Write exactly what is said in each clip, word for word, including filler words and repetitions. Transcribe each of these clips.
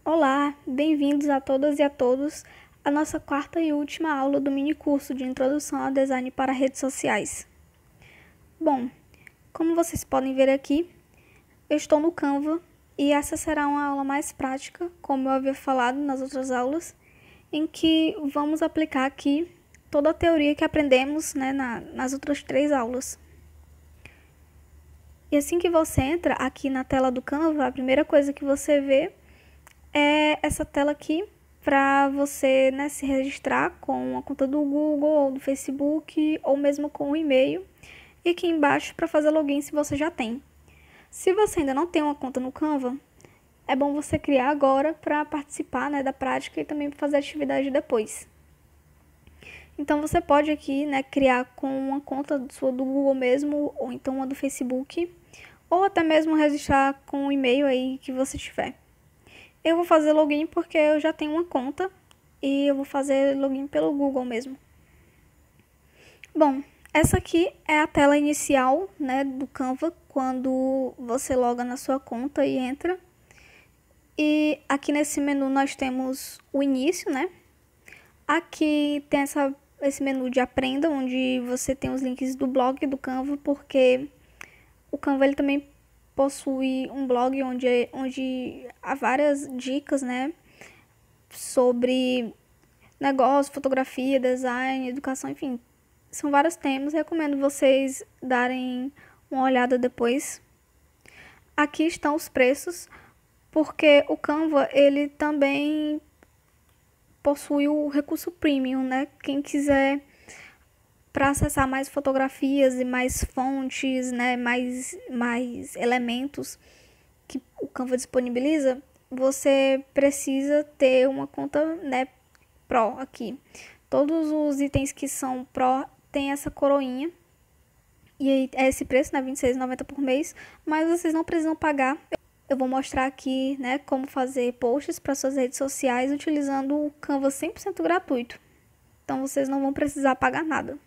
Olá, bem-vindos a todas e a todos à nossa quarta e última aula do mini curso de Introdução ao Design para Redes Sociais. Bom, como vocês podem ver aqui, eu estou no Canva e essa será uma aula mais prática, como eu havia falado nas outras aulas, em que vamos aplicar aqui toda a teoria que aprendemos, né, na, nas outras três aulas. E assim que você entra aqui na tela do Canva, a primeira coisa que você vê é essa tela aqui para você, né, se registrar com a conta do Google ou do Facebook ou mesmo com o e-mail. E aqui embaixo para fazer login se você já tem. Se você ainda não tem uma conta no Canva, é bom você criar agora para participar, né, da prática e também fazer atividade depois. Então você pode aqui, né, criar com uma conta sua do Google mesmo, ou então uma do Facebook, ou até mesmo registrar com o e-mail aí que você tiver. Eu vou fazer login porque eu já tenho uma conta e eu vou fazer login pelo Google mesmo. Bom, essa aqui é a tela inicial, né, do Canva quando você loga na sua conta e entra. E aqui nesse menu nós temos o início, né? Aqui tem essa, esse menu de aprenda, onde você tem os links do blog do Canva, porque o Canva ele também possui um blog onde, onde há várias dicas, né, sobre negócio, fotografia, design, educação, enfim, são vários temas. Recomendo vocês darem uma olhada depois. Aqui estão os preços, porque o Canva ele também possui o recurso premium, né? Quem quiser para acessar mais fotografias e mais fontes, né, mais, mais elementos que o Canva disponibiliza, você precisa ter uma conta, né, Pro aqui. Todos os itens que são Pro têm essa coroinha. E aí é esse preço, né, vinte e seis reais e noventa centavos por mês, mas vocês não precisam pagar. Eu vou mostrar aqui, né, como fazer posts para suas redes sociais utilizando o Canva cem por cento gratuito. Então vocês não vão precisar pagar nada.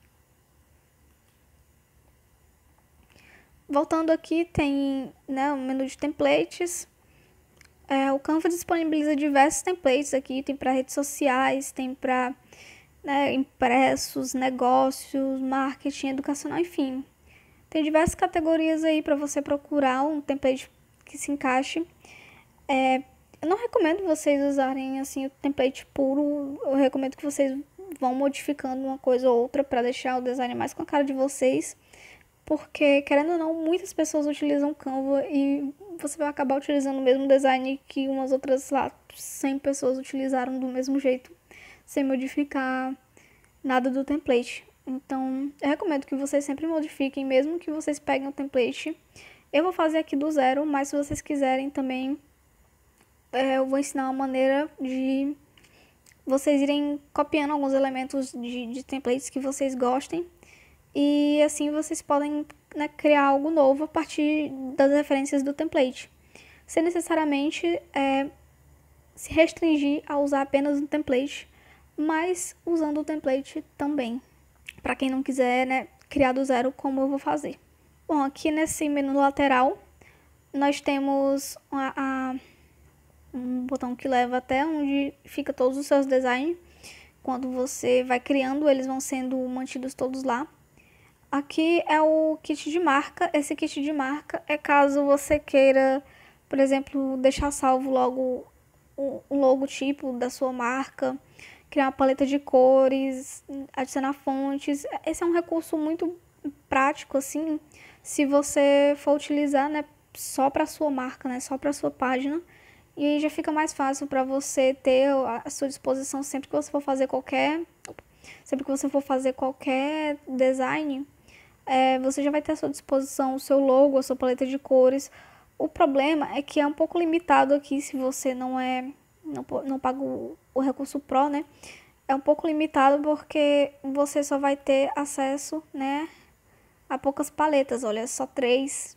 Voltando aqui, tem, né, o menu de templates. É, o Canva disponibiliza diversos templates aqui, tem para redes sociais, tem para, né, impressos, negócios, marketing, educacional, enfim. Tem diversas categorias aí para você procurar um template que se encaixe. É, eu não recomendo vocês usarem assim o template puro, eu recomendo que vocês vão modificando uma coisa ou outra para deixar o design mais com a cara de vocês. Porque, querendo ou não, muitas pessoas utilizam Canva e você vai acabar utilizando o mesmo design que umas outras, lá, cem pessoas utilizaram do mesmo jeito, sem modificar nada do template. Então, eu recomendo que vocês sempre modifiquem, mesmo que vocês peguem o template. Eu vou fazer aqui do zero, mas se vocês quiserem também, é, eu vou ensinar uma maneira de vocês irem copiando alguns elementos de, de templates que vocês gostem. E assim vocês podem, né, criar algo novo a partir das referências do template, sem necessariamente é, se restringir a usar apenas um template, mas usando o template também, para quem não quiser, né, criar do zero como eu vou fazer. Bom, aqui nesse menu lateral nós temos a, a, um botão que leva até onde fica todos os seus designs. Quando você vai criando, eles vão sendo mantidos todos lá. Aqui é o kit de marca. Esse kit de marca é caso você queira, por exemplo, deixar salvo logo um logotipo da sua marca, criar uma paleta de cores, adicionar fontes. Esse é um recurso muito prático, assim, se você for utilizar, né, só para sua marca, né, só para sua página. E aí já fica mais fácil para você ter à sua disposição sempre que você for fazer qualquer, sempre que você for fazer qualquer design. É, você já vai ter à sua disposição o seu logo, a sua paleta de cores. O problema é que é um pouco limitado aqui se você não é não, não paga o, o recurso Pro, né? É um pouco limitado porque você só vai ter acesso, né, a poucas paletas. Olha, só três,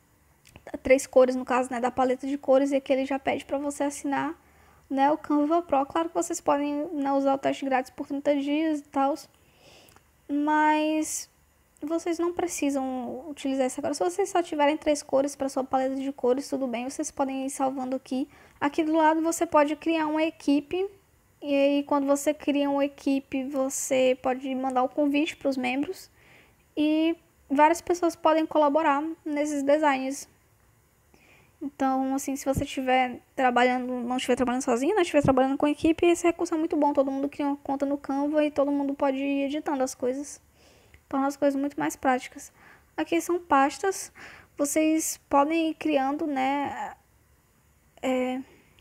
três cores no caso, né, da paleta de cores, e aqui ele já pede para você assinar, né, o Canva Pro. Claro que vocês podem, né, usar o teste grátis por trinta dias e tal, mas vocês não precisam utilizar essa agora. Se vocês só tiverem três cores para sua paleta de cores, tudo bem, vocês podem ir salvando aqui. Aqui do lado você pode criar uma equipe, e aí quando você cria uma equipe, você pode mandar o convite para os membros, e várias pessoas podem colaborar nesses designs. Então, assim, se você estiver trabalhando, não estiver trabalhando sozinho, né, estiver trabalhando com equipe, esse recurso é muito bom. Todo mundo cria uma conta no Canva e todo mundo pode ir editando as coisas. Torna as coisas muito mais práticas. Aqui são pastas. Vocês podem ir criando, né, é,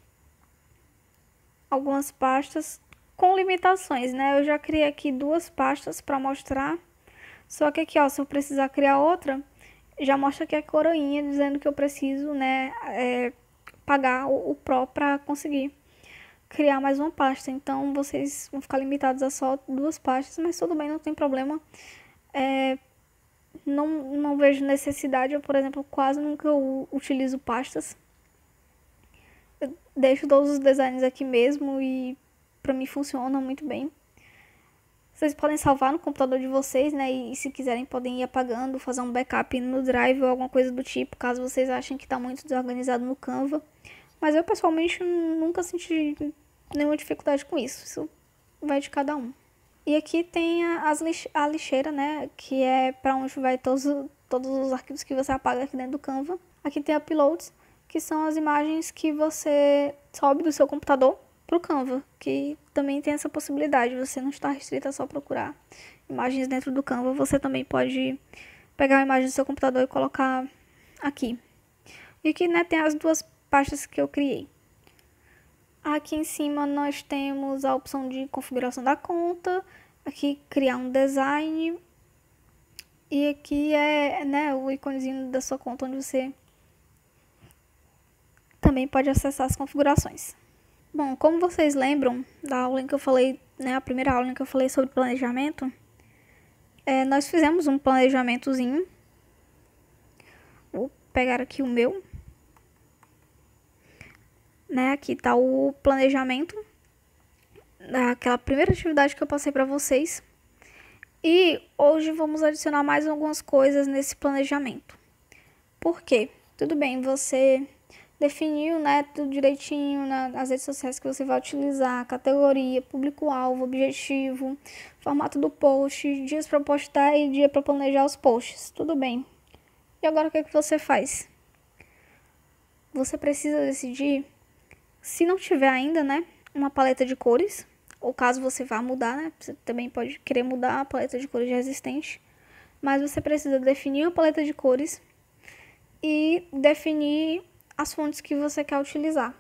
algumas pastas com limitações, né? Eu já criei aqui duas pastas para mostrar. Só que aqui, ó, se eu precisar criar outra, já mostra aqui a coroinha dizendo que eu preciso, né, é, pagar o, o Pro para conseguir criar mais uma pasta. Então, vocês vão ficar limitados a só duas pastas, mas tudo bem, não tem problema. É, não, não vejo necessidade. Eu, por exemplo, quase nunca utilizo pastas. Eu deixo todos os designs aqui mesmo e para mim funciona muito bem. Vocês podem salvar no computador de vocês, né? E se quiserem podem ir apagando, fazer um backup no Drive ou alguma coisa do tipo, caso vocês achem que está muito desorganizado no Canva. Mas eu pessoalmente nunca senti nenhuma dificuldade com isso. Isso vai de cada um. E aqui tem a, as lix, a lixeira, né? Que é para onde vai todos, todos os arquivos que você apaga aqui dentro do Canva. Aqui tem uploads, que são as imagens que você sobe do seu computador pro Canva, que também tem essa possibilidade. Você não está restrito a só procurar imagens dentro do Canva. Você também pode pegar a imagem do seu computador e colocar aqui. E aqui, né, tem as duas pastas que eu criei. Aqui em cima nós temos a opção de configuração da conta. Aqui criar um design. E aqui é, né, o íconezinho da sua conta, onde você também pode acessar as configurações. Bom, como vocês lembram da aula em que eu falei, né, a primeira aula em que eu falei sobre planejamento, é, nós fizemos um planejamentozinho. Vou pegar aqui o meu. Né, aqui está o planejamento daquela primeira atividade que eu passei para vocês. E hoje vamos adicionar mais algumas coisas nesse planejamento. Por quê? Tudo bem, você definiu, né, tudo direitinho nas redes sociais que você vai utilizar, categoria, público-alvo, objetivo, formato do post, dias para postar e dia para planejar os posts. Tudo bem. E agora o que é que você faz? Você precisa decidir, se não tiver ainda, né, uma paleta de cores, ou caso você vá mudar, né, você também pode querer mudar a paleta de cores já existente, mas você precisa definir a paleta de cores e definir as fontes que você quer utilizar.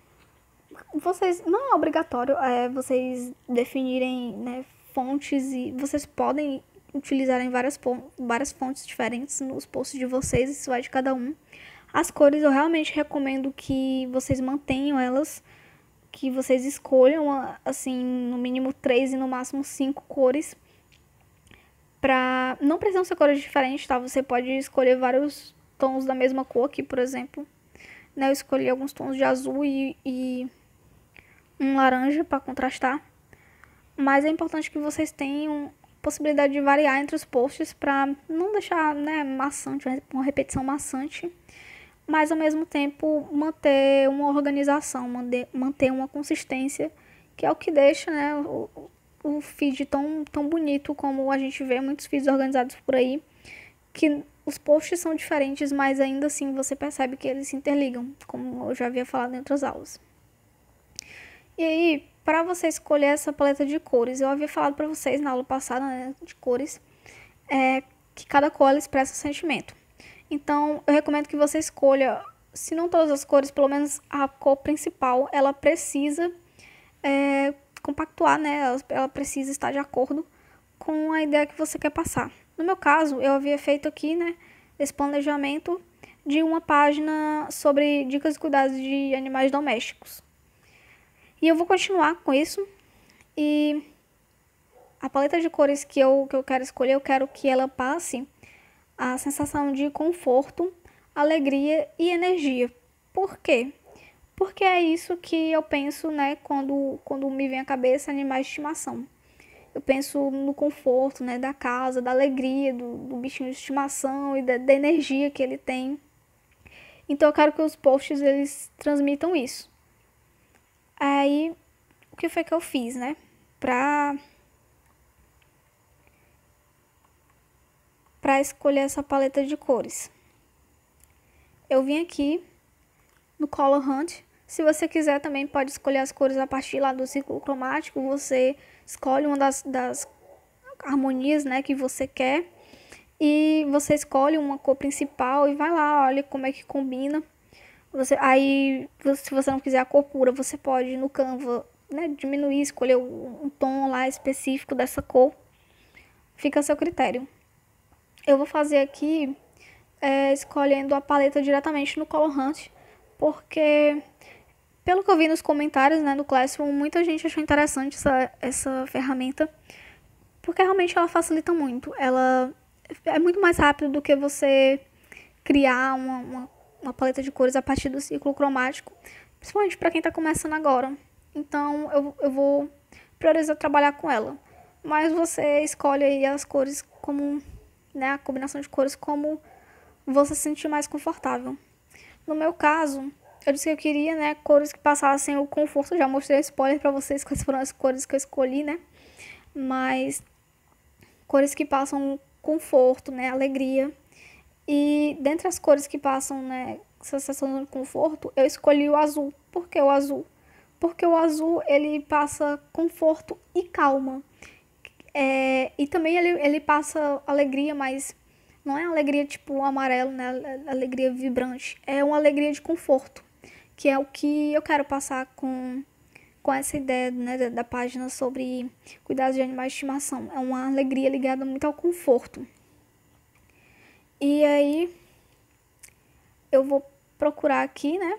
Vocês, não é obrigatório é, vocês definirem, né, fontes, e vocês podem utilizar em várias, várias fontes diferentes nos posts de vocês, isso vai de cada um. As cores eu realmente recomendo que vocês mantenham elas, que vocês escolham, assim, no mínimo três e no máximo cinco cores. Pra... Não precisam ser cores diferentes, tá? Você pode escolher vários tons da mesma cor aqui, por exemplo. Né, eu escolhi alguns tons de azul e, e um laranja para contrastar. Mas é importante que vocês tenham possibilidade de variar entre os posts para não deixar, né, maçante, uma repetição maçante. Mas ao mesmo tempo manter uma organização, manter, manter uma consistência, que é o que deixa, né, o, o feed tão, tão bonito como a gente vê muitos feeds organizados por aí, que os posts são diferentes, mas ainda assim você percebe que eles se interligam, como eu já havia falado em outras aulas. E aí, para você escolher essa paleta de cores, eu havia falado para vocês na aula passada, né, de cores, é, que cada cor ela expressa um sentimento. Então, eu recomendo que você escolha, se não todas as cores, pelo menos a cor principal, ela precisa é, compactuar, né? Ela, ela precisa estar de acordo com a ideia que você quer passar. No meu caso, eu havia feito aqui, né, esse planejamento de uma página sobre dicas de cuidados de animais domésticos. E eu vou continuar com isso. E a paleta de cores que eu, que eu quero escolher, eu quero que ela passe a sensação de conforto, alegria e energia. Por quê? Porque é isso que eu penso, né, quando, quando me vem à cabeça animais de estimação. eu penso no conforto, né, da casa, da alegria do, do bichinho de estimação e da, da energia que ele tem. Então eu quero que os posts eles transmitam isso. Aí, o que foi que eu fiz, né? Pra, pra escolher essa paleta de cores. Eu vim aqui no Color Hunt. Se você quiser também pode escolher as cores a partir lá do círculo cromático. Você escolhe uma das, das harmonias, né, que você quer. E você escolhe uma cor principal e vai lá, olha como é que combina. Você, aí, se você não quiser a cor pura, você pode ir no Canva, né, diminuir, escolher um tom lá específico dessa cor. Fica a seu critério. Eu vou fazer aqui é, escolhendo a paleta diretamente no Color Hunt, porque pelo que eu vi nos comentários, né, do Classroom, muita gente achou interessante essa, essa ferramenta, porque realmente ela facilita muito. Ela é muito mais rápido do que você criar uma, uma, uma paleta de cores a partir do círculo cromático, principalmente para quem está começando agora. Então eu, eu vou priorizar trabalhar com ela. Mas você escolhe aí as cores como, né, a combinação de cores como você se sentir mais confortável. No meu caso, eu disse que eu queria, né, cores que passassem o conforto. Eu já mostrei spoiler para vocês quais foram as cores que eu escolhi, né? Mas cores que passam conforto, né, alegria. E dentre as cores que passam, né, sensação de conforto, eu escolhi o azul. Por que o azul? Porque o azul, ele passa conforto e calma. É, e também ele, ele passa alegria, mas não é alegria tipo amarelo, né, alegria vibrante. É uma alegria de conforto, que é o que eu quero passar com, com essa ideia, né, da, da página sobre cuidados de animais de estimação. É uma alegria ligada muito ao conforto. E aí, eu vou procurar aqui, né,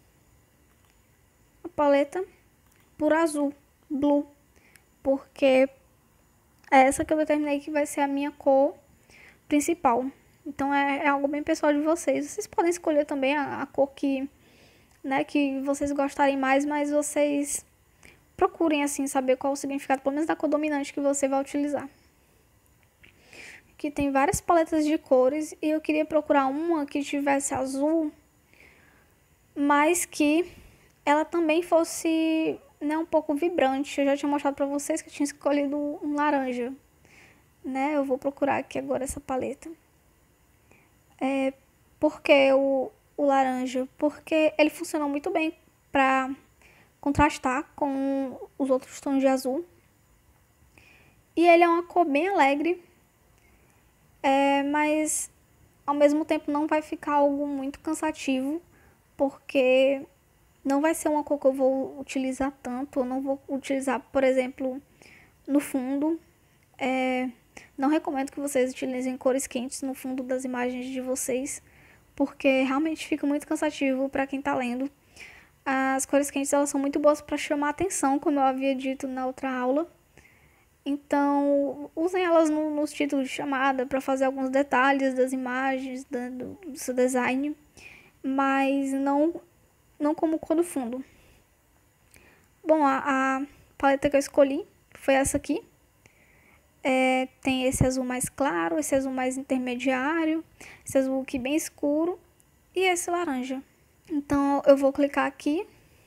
a paleta por azul, blue, porque é essa que eu determinei que vai ser a minha cor principal. Então é, é algo bem pessoal de vocês. Vocês podem escolher também a, a cor que, né, que vocês gostarem mais, mas vocês procurem assim saber qual o significado, pelo menos da cor dominante que você vai utilizar. Aqui tem várias paletas de cores e eu queria procurar uma que tivesse azul, mas que ela também fosse, né, um pouco vibrante. Eu já tinha mostrado pra vocês que eu tinha escolhido um laranja, né? Eu vou procurar aqui agora essa paleta. É, por que o, o laranja? Porque ele funciona muito bem pra contrastar com os outros tons de azul. E ele é uma cor bem alegre, é, mas ao mesmo tempo não vai ficar algo muito cansativo, porque não vai ser uma cor que eu vou utilizar tanto. Eu não vou utilizar, por exemplo, no fundo. É, não recomendo que vocês utilizem cores quentes no fundo das imagens de vocês, porque realmente fica muito cansativo para quem está lendo. As cores quentes elas são muito boas para chamar atenção, como eu havia dito na outra aula. Então, usem elas no, nos títulos de chamada para fazer alguns detalhes das imagens, da, do, do seu design, mas não, não como cor do fundo. Bom, a, a paleta que eu escolhi foi essa aqui. É, tem esse azul mais claro, esse azul mais intermediário, esse azul aqui bem escuro e esse laranja. Então, eu vou clicar aqui.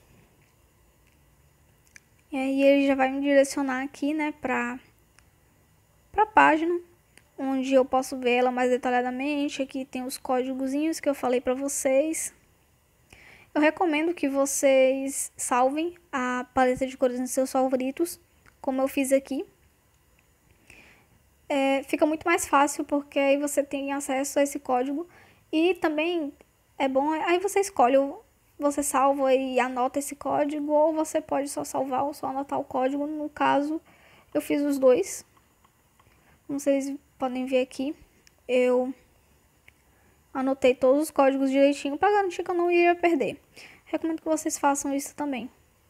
E aí ele já vai me direcionar aqui, né, para a página, onde eu posso ver ela mais detalhadamente. Aqui tem os códigozinhos que eu falei para vocês. Eu recomendo que vocês salvem a paleta de cores nos seus favoritos, como eu fiz aqui. É, fica muito mais fácil, porque aí você tem acesso a esse código. E também é bom, aí você escolhe, você salva e anota esse código, ou você pode só salvar ou só anotar o código. No caso, eu fiz os dois. Como vocês podem ver aqui, eu anotei todos os códigos direitinho para garantir que eu não iria perder. Recomendo que vocês façam isso também.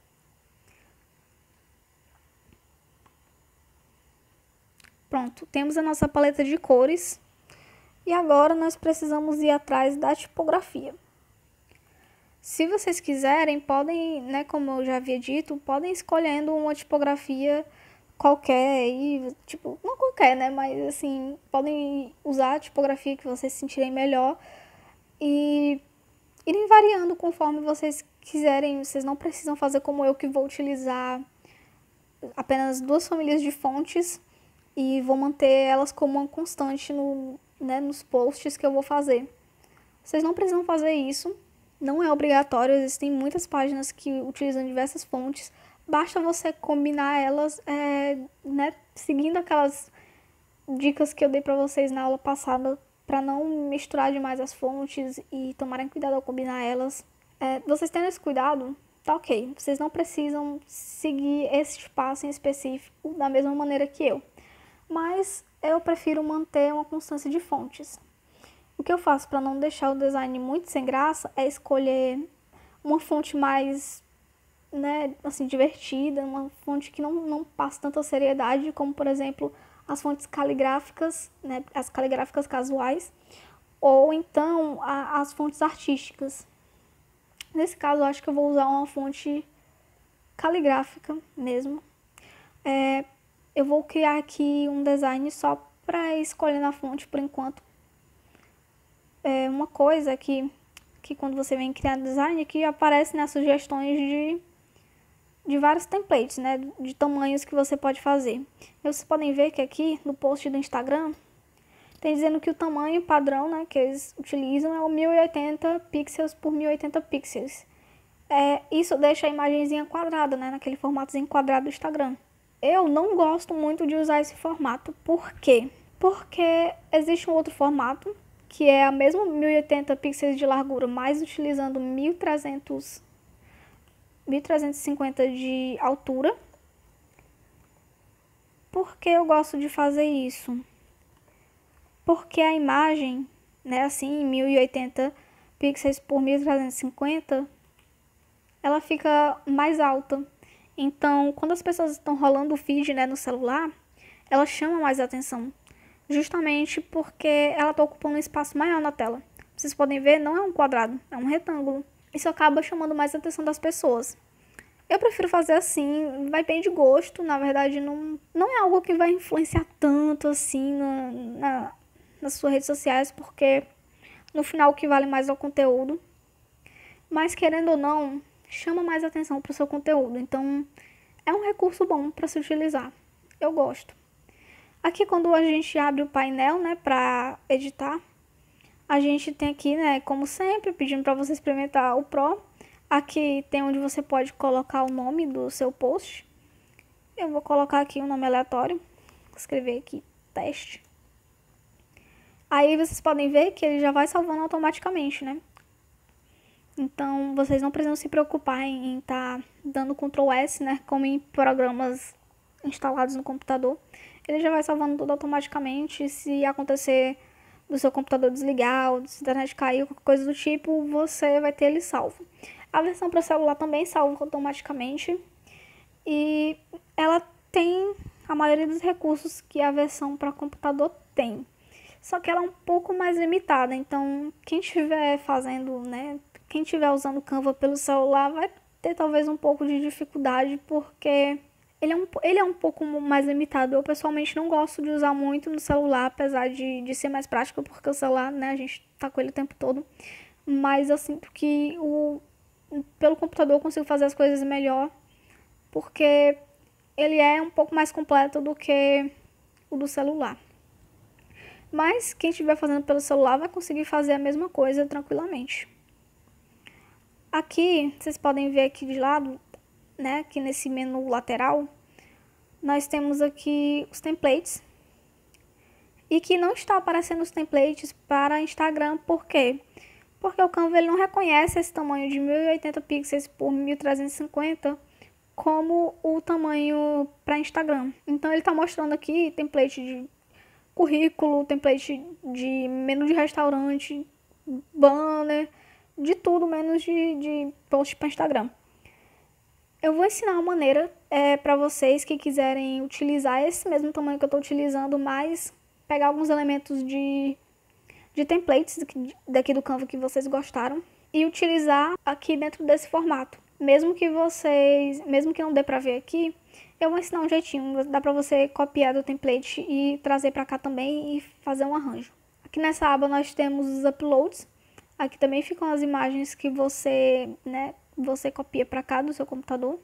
Pronto, temos a nossa paleta de cores. E agora nós precisamos ir atrás da tipografia. Se vocês quiserem, podem, né, como eu já havia dito, podem ir escolhendo uma tipografia qualquer e, tipo, não qualquer, né? Mas assim, podem usar a tipografia que vocês se sentirem melhor e irem variando conforme vocês quiserem. Vocês não precisam fazer como eu, que vou utilizar apenas duas famílias de fontes e vou manter elas como uma constante no, né, nos posts que eu vou fazer. Vocês não precisam fazer isso, não é obrigatório, existem muitas páginas que utilizam diversas fontes, basta você combinar elas, é, né, seguindo aquelas dicas que eu dei para vocês na aula passada, para não misturar demais as fontes e tomarem cuidado ao combinar elas. É, vocês tendo esse cuidado, tá ok, vocês não precisam seguir esse espaço em específico da mesma maneira que eu, mas eu prefiro manter uma constância de fontes. O que eu faço para não deixar o design muito sem graça é escolher uma fonte mais, né, assim, divertida, uma fonte que não, não passa tanta seriedade, como, por exemplo, as fontes caligráficas, né, as caligráficas casuais, ou então a, as fontes artísticas. Nesse caso, eu acho que eu vou usar uma fonte caligráfica mesmo. É, eu vou criar aqui um design só para escolher na fonte por enquanto. É uma coisa que, que quando você vem criar design, que aparece nas sugestões de, de vários templates, né, de tamanhos que você pode fazer. E vocês podem ver que aqui no post do Instagram tem dizendo que o tamanho padrão, né, que eles utilizam é o mil e oitenta pixels por mil e oitenta pixels. É, isso deixa a imagenzinha quadrada, né, naquele formatozinho quadrado do Instagram. Eu não gosto muito de usar esse formato. Por quê? Porque existe um outro formato, que é a mesma mil e oitenta pixels de largura, mas utilizando mil e trezentos, mil trezentos e cinquenta de altura. Por que eu gosto de fazer isso? Porque a imagem, né, assim, mil e oitenta pixels por mil trezentos e cinquenta, ela fica mais alta. Então, quando as pessoas estão rolando o feed, né, no celular, ela chama mais atenção. Justamente porque ela está ocupando um espaço maior na tela. Vocês podem ver, não é um quadrado, é um retângulo. Isso acaba chamando mais a atenção das pessoas. Eu prefiro fazer assim, vai bem de gosto, na verdade não, não é algo que vai influenciar tanto assim na, na, nas suas redes sociais, porque no final o que vale mais é o conteúdo. Mas querendo ou não, chama mais atenção para o seu conteúdo, então é um recurso bom para se utilizar. Eu gosto. Aqui quando a gente abre o painel, né, para editar, a gente tem aqui, né, como sempre, pedindo para você experimentar o Pro. Aqui tem onde você pode colocar o nome do seu post. Eu vou colocar aqui um nome aleatório, vou escrever aqui teste. Aí vocês podem ver que ele já vai salvando automaticamente, né? Então vocês não precisam se preocupar em estar tá dando control S, né, como em programas instalados no computador. Ele já vai salvando tudo automaticamente. Se acontecer do seu computador desligar ou se a internet cair, qualquer coisa do tipo, você vai ter ele salvo. A versão para celular também salva automaticamente. E ela tem a maioria dos recursos que a versão para computador tem. Só que ela é um pouco mais limitada. Então, quem estiver fazendo, né, quem estiver usando o Canva pelo celular vai ter talvez um pouco de dificuldade, porque Ele é, um, ele é um pouco mais limitado. Eu pessoalmente não gosto de usar muito no celular, apesar de, de ser mais prático, porque o celular, né, a gente tá com ele o tempo todo. Mas eu sinto que o, pelo computador eu consigo fazer as coisas melhor, porque ele é um pouco mais completo do que o do celular. Mas quem estiver fazendo pelo celular vai conseguir fazer a mesma coisa tranquilamente. Aqui, vocês podem ver aqui de lado, né, aqui nesse menu lateral, nós temos aqui os templates. E que não está aparecendo os templates para Instagram, por quê? Porque o Canva ele não reconhece esse tamanho de mil e oitenta pixels por mil trezentos e cinquenta como o tamanho para Instagram. Então ele está mostrando aqui template de currículo, template de menu de restaurante, banner, de tudo menos de, de post para Instagram. Eu vou ensinar uma maneira é, para vocês que quiserem utilizar esse mesmo tamanho que eu estou utilizando, mas pegar alguns elementos de, de templates daqui do Canva que vocês gostaram e utilizar aqui dentro desse formato. Mesmo que vocês, mesmo que não dê pra ver aqui, eu vou ensinar um jeitinho, dá pra você copiar do template e trazer pra cá também e fazer um arranjo. Aqui nessa aba nós temos os uploads, aqui também ficam as imagens que você, né, você copia pra cá do seu computador.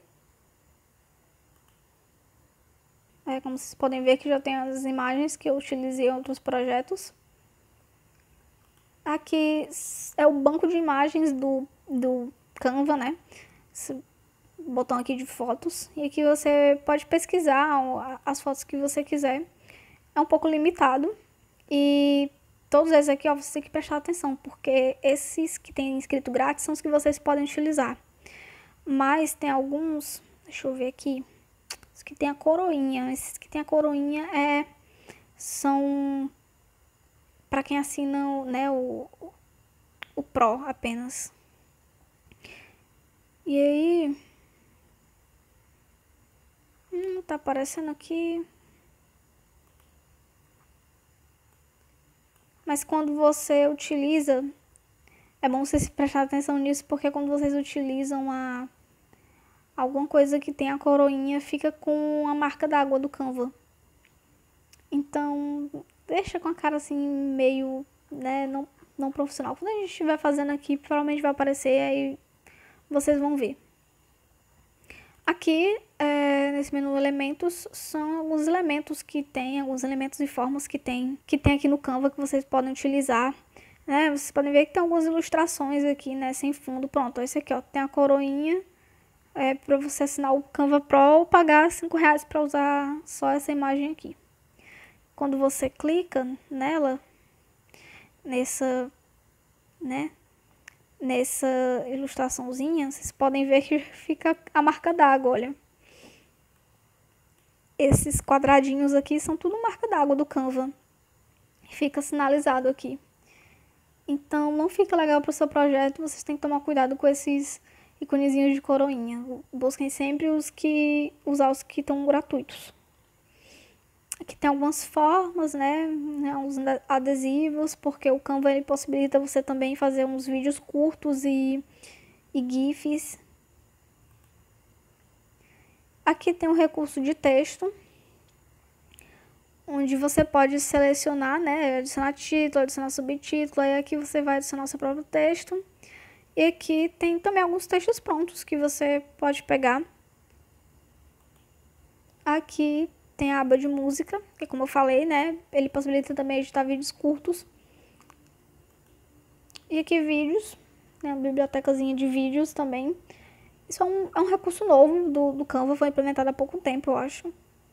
É, como vocês podem ver que já tem as imagens que eu utilizei em outros projetos. Aqui é o banco de imagens do, do Canva, né? Esse botão aqui de fotos. E aqui você pode pesquisar as fotos que você quiser. É um pouco limitado. E todos esses aqui, ó, você tem que prestar atenção, porque esses que tem escrito grátis são os que vocês podem utilizar. Mas tem alguns, deixa eu ver aqui, os que tem a coroinha. Esses que tem a coroinha é, são para quem assina, né, o, o Pro apenas. E aí, hum, tá aparecendo aqui. Mas quando você utiliza, é bom vocês prestar atenção nisso, porque quando vocês utilizam a alguma coisa que tem a coroinha, fica com a marca d'água do Canva. Então, deixa com a cara assim, meio, né, não, não profissional. Quando a gente estiver fazendo aqui, provavelmente vai aparecer, aí vocês vão ver. Aqui, é, nesse menu elementos, são alguns elementos que tem, alguns elementos e formas que tem, que tem aqui no Canva que vocês podem utilizar. Né? Vocês podem ver que tem algumas ilustrações aqui, né, sem fundo. Pronto, esse aqui, ó, tem a coroinha. É para você assinar o Canva Pro ou pagar cinco reais para usar só essa imagem aqui. Quando você clica nela, nessa, né, nessa ilustraçãozinha, vocês podem ver que fica a marca d'água, olha. Esses quadradinhos aqui são tudo marca d'água do Canva. Fica sinalizado aqui. Então, não fica legal para o seu projeto, vocês têm que tomar cuidado com esses iconezinhos de coroinha. Busquem sempre os que usar os que estão gratuitos. Aqui tem algumas formas, né, uns adesivos, porque o Canva ele possibilita você também fazer uns vídeos curtos e, e GIFs. Aqui tem um recurso de texto, onde você pode selecionar, né, adicionar título, adicionar subtítulo, aí aqui você vai adicionar o seu próprio texto. E aqui tem também alguns textos prontos que você pode pegar. Aqui tem a aba de música, que como eu falei, né, ele possibilita também editar vídeos curtos. E aqui vídeos, né, uma bibliotecazinha de vídeos também. Isso é um, é um recurso novo do, do Canva, foi implementado há pouco tempo, eu acho.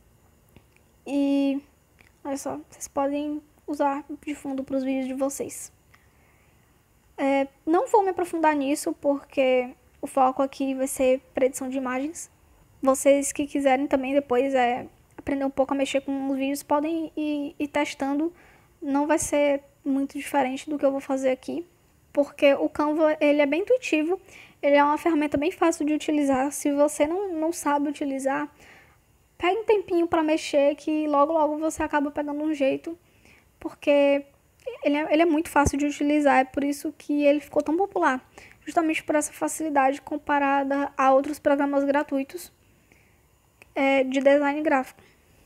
E olha só, vocês podem usar de fundo para os vídeos de vocês. É, não vou me aprofundar nisso, porque o foco aqui vai ser para edição de imagens. Vocês que quiserem também depois é, aprender um pouco a mexer com os vídeos, podem ir, ir testando. Não vai ser muito diferente do que eu vou fazer aqui, porque o Canva ele é bem intuitivo, ele é uma ferramenta bem fácil de utilizar. Se você não, não sabe utilizar, pegue um tempinho para mexer, que logo logo você acaba pegando um jeito, porque Ele é, ele é muito fácil de utilizar, é por isso que ele ficou tão popular. Justamente por essa facilidade comparada a outros programas gratuitos é, de design gráfico.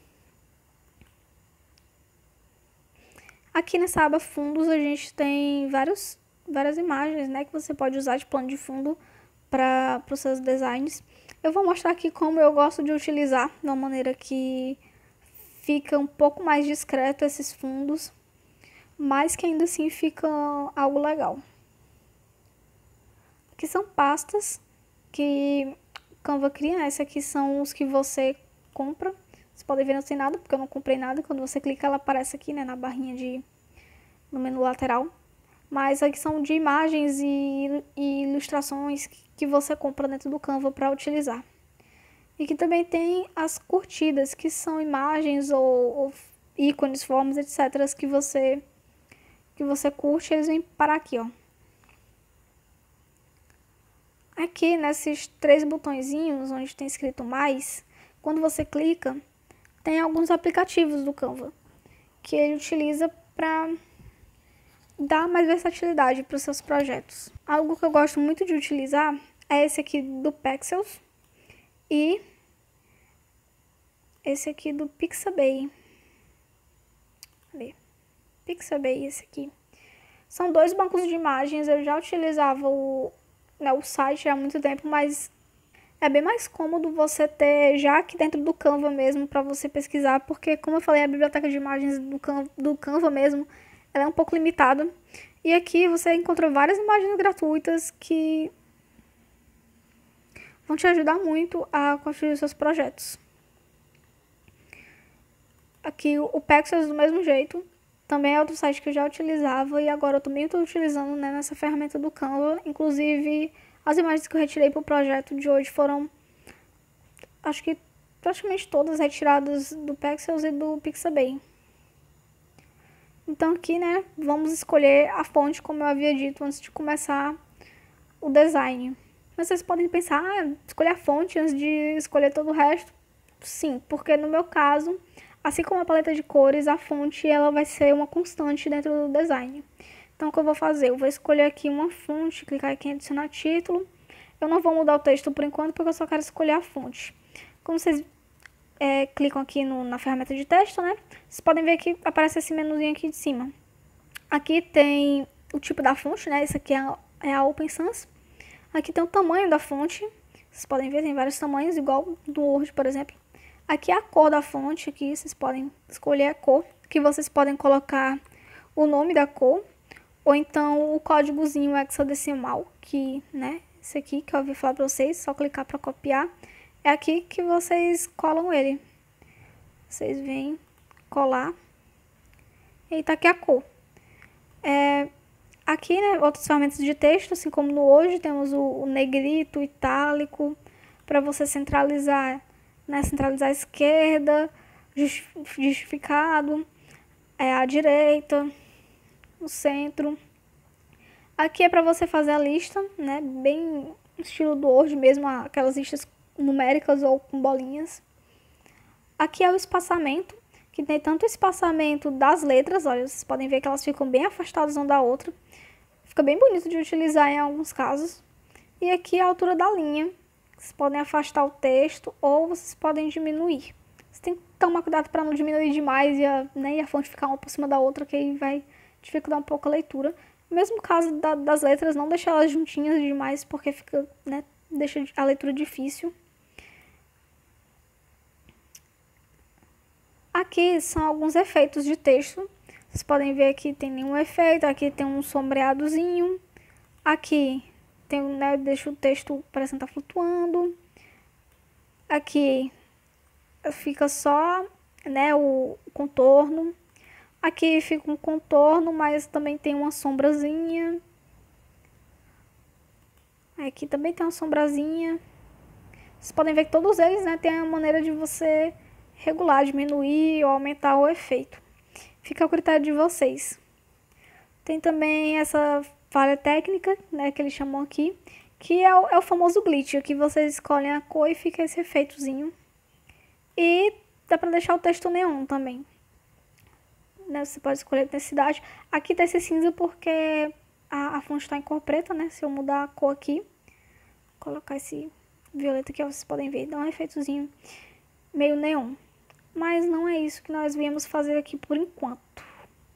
Aqui nessa aba fundos a gente tem vários, várias imagens, né, que você pode usar de plano de fundo para os seus designs. Eu vou mostrar aqui como eu gosto de utilizar, de uma maneira que fica um pouco mais discreto esses fundos, mas que ainda assim fica algo legal. Aqui são pastas que o Canva cria, né? Esses aqui são os que você compra. Vocês podem ver, não tem nada, porque eu não comprei nada. Quando você clica, ela aparece aqui, né, na barrinha de, no menu lateral. Mas aqui são de imagens e, e ilustrações que você compra dentro do Canva para utilizar. E aqui também tem as curtidas, que são imagens ou, ou ícones, formas, etcétera, que você que você curte, eles vêm parar aqui, ó. Aqui, nesses três botõezinhos, onde tem escrito mais, quando você clica, tem alguns aplicativos do Canva, que ele utiliza para dar mais versatilidade para os seus projetos. Algo que eu gosto muito de utilizar é esse aqui do Pexels e esse aqui do Pixabay. Cadê? Pixabay, esse aqui. São dois bancos de imagens, eu já utilizava o, né, o site há muito tempo, mas é bem mais cômodo você ter já aqui dentro do Canva mesmo para você pesquisar, porque como eu falei, a biblioteca de imagens do Canva, do Canva mesmo, ela é um pouco limitada. E aqui você encontra várias imagens gratuitas que vão te ajudar muito a construir os seus projetos. Aqui o Pexels do mesmo jeito, também é outro site que eu já utilizava e agora eu também estou utilizando, né, nessa ferramenta do Canva. Inclusive, as imagens que eu retirei para o projeto de hoje foram, acho que praticamente todas retiradas do Pexels e do Pixabay. Então aqui, né, vamos escolher a fonte, como eu havia dito antes de começar o design. Mas vocês podem pensar, ah, escolher a fonte antes de escolher todo o resto? Sim, porque no meu caso, assim como a paleta de cores, a fonte ela vai ser uma constante dentro do design. Então o que eu vou fazer? Eu vou escolher aqui uma fonte, clicar aqui em adicionar título. Eu não vou mudar o texto por enquanto, porque eu só quero escolher a fonte. Como vocês é, clicam aqui no, na ferramenta de texto, né? Vocês podem ver que aparece esse menuzinho aqui de cima. Aqui tem o tipo da fonte, né? Esse aqui é a, é a Open Sans. Aqui tem o tamanho da fonte. Vocês podem ver, tem vários tamanhos, igual do Word, por exemplo. Aqui é a cor da fonte, aqui vocês podem escolher a cor, que vocês podem colocar o nome da cor, ou então o códigozinho hexadecimal, que, né, esse aqui que eu ouvi falar pra vocês, só clicar para copiar, é aqui que vocês colam ele. Vocês vêm colar, e tá aqui a cor. É, aqui, né, outras ferramentas de texto, assim como no Word, temos o, o negrito, o itálico, para você centralizar, né, centralizar a esquerda, justificado, é, a direita, o centro. Aqui é para você fazer a lista, né, bem estilo do Word mesmo, aquelas listas numéricas ou com bolinhas. Aqui é o espaçamento, que tem tanto o espaçamento das letras, olha, vocês podem ver que elas ficam bem afastadas uma da outra. Fica bem bonito de utilizar em alguns casos. E aqui é a altura da linha. Vocês podem afastar o texto ou vocês podem diminuir. Você tem que tomar cuidado para não diminuir demais e a, né, e a fonte ficar uma por cima da outra, que aí vai dificultar um pouco a leitura. No mesmo caso da, das letras, não deixar elas juntinhas demais, porque fica, né, deixa a leitura difícil. Aqui são alguns efeitos de texto. Vocês podem ver que tem nenhum efeito. Aqui tem um sombreadozinho. Aqui tem, né, deixa o texto parecendo estar flutuando. Aqui fica só, né, o contorno. Aqui fica um contorno, mas também tem uma sombrazinha. Aqui também tem uma sombrazinha. Vocês podem ver que todos eles, né, tem a maneira de você regular, diminuir ou aumentar o efeito. Fica ao critério de vocês. Tem também essa falha técnica, né, que eles chamam aqui, que é o, é o famoso glitch, que vocês escolhem a cor e fica esse efeitozinho. E dá pra deixar o texto neon também. Né, você pode escolher a intensidade. Aqui tá esse cinza porque a, a fonte está em cor preta, né? Se eu mudar a cor aqui, colocar esse violeta aqui, ó, vocês podem ver, dá um efeitozinho meio neon. Mas não é isso que nós viemos fazer aqui por enquanto.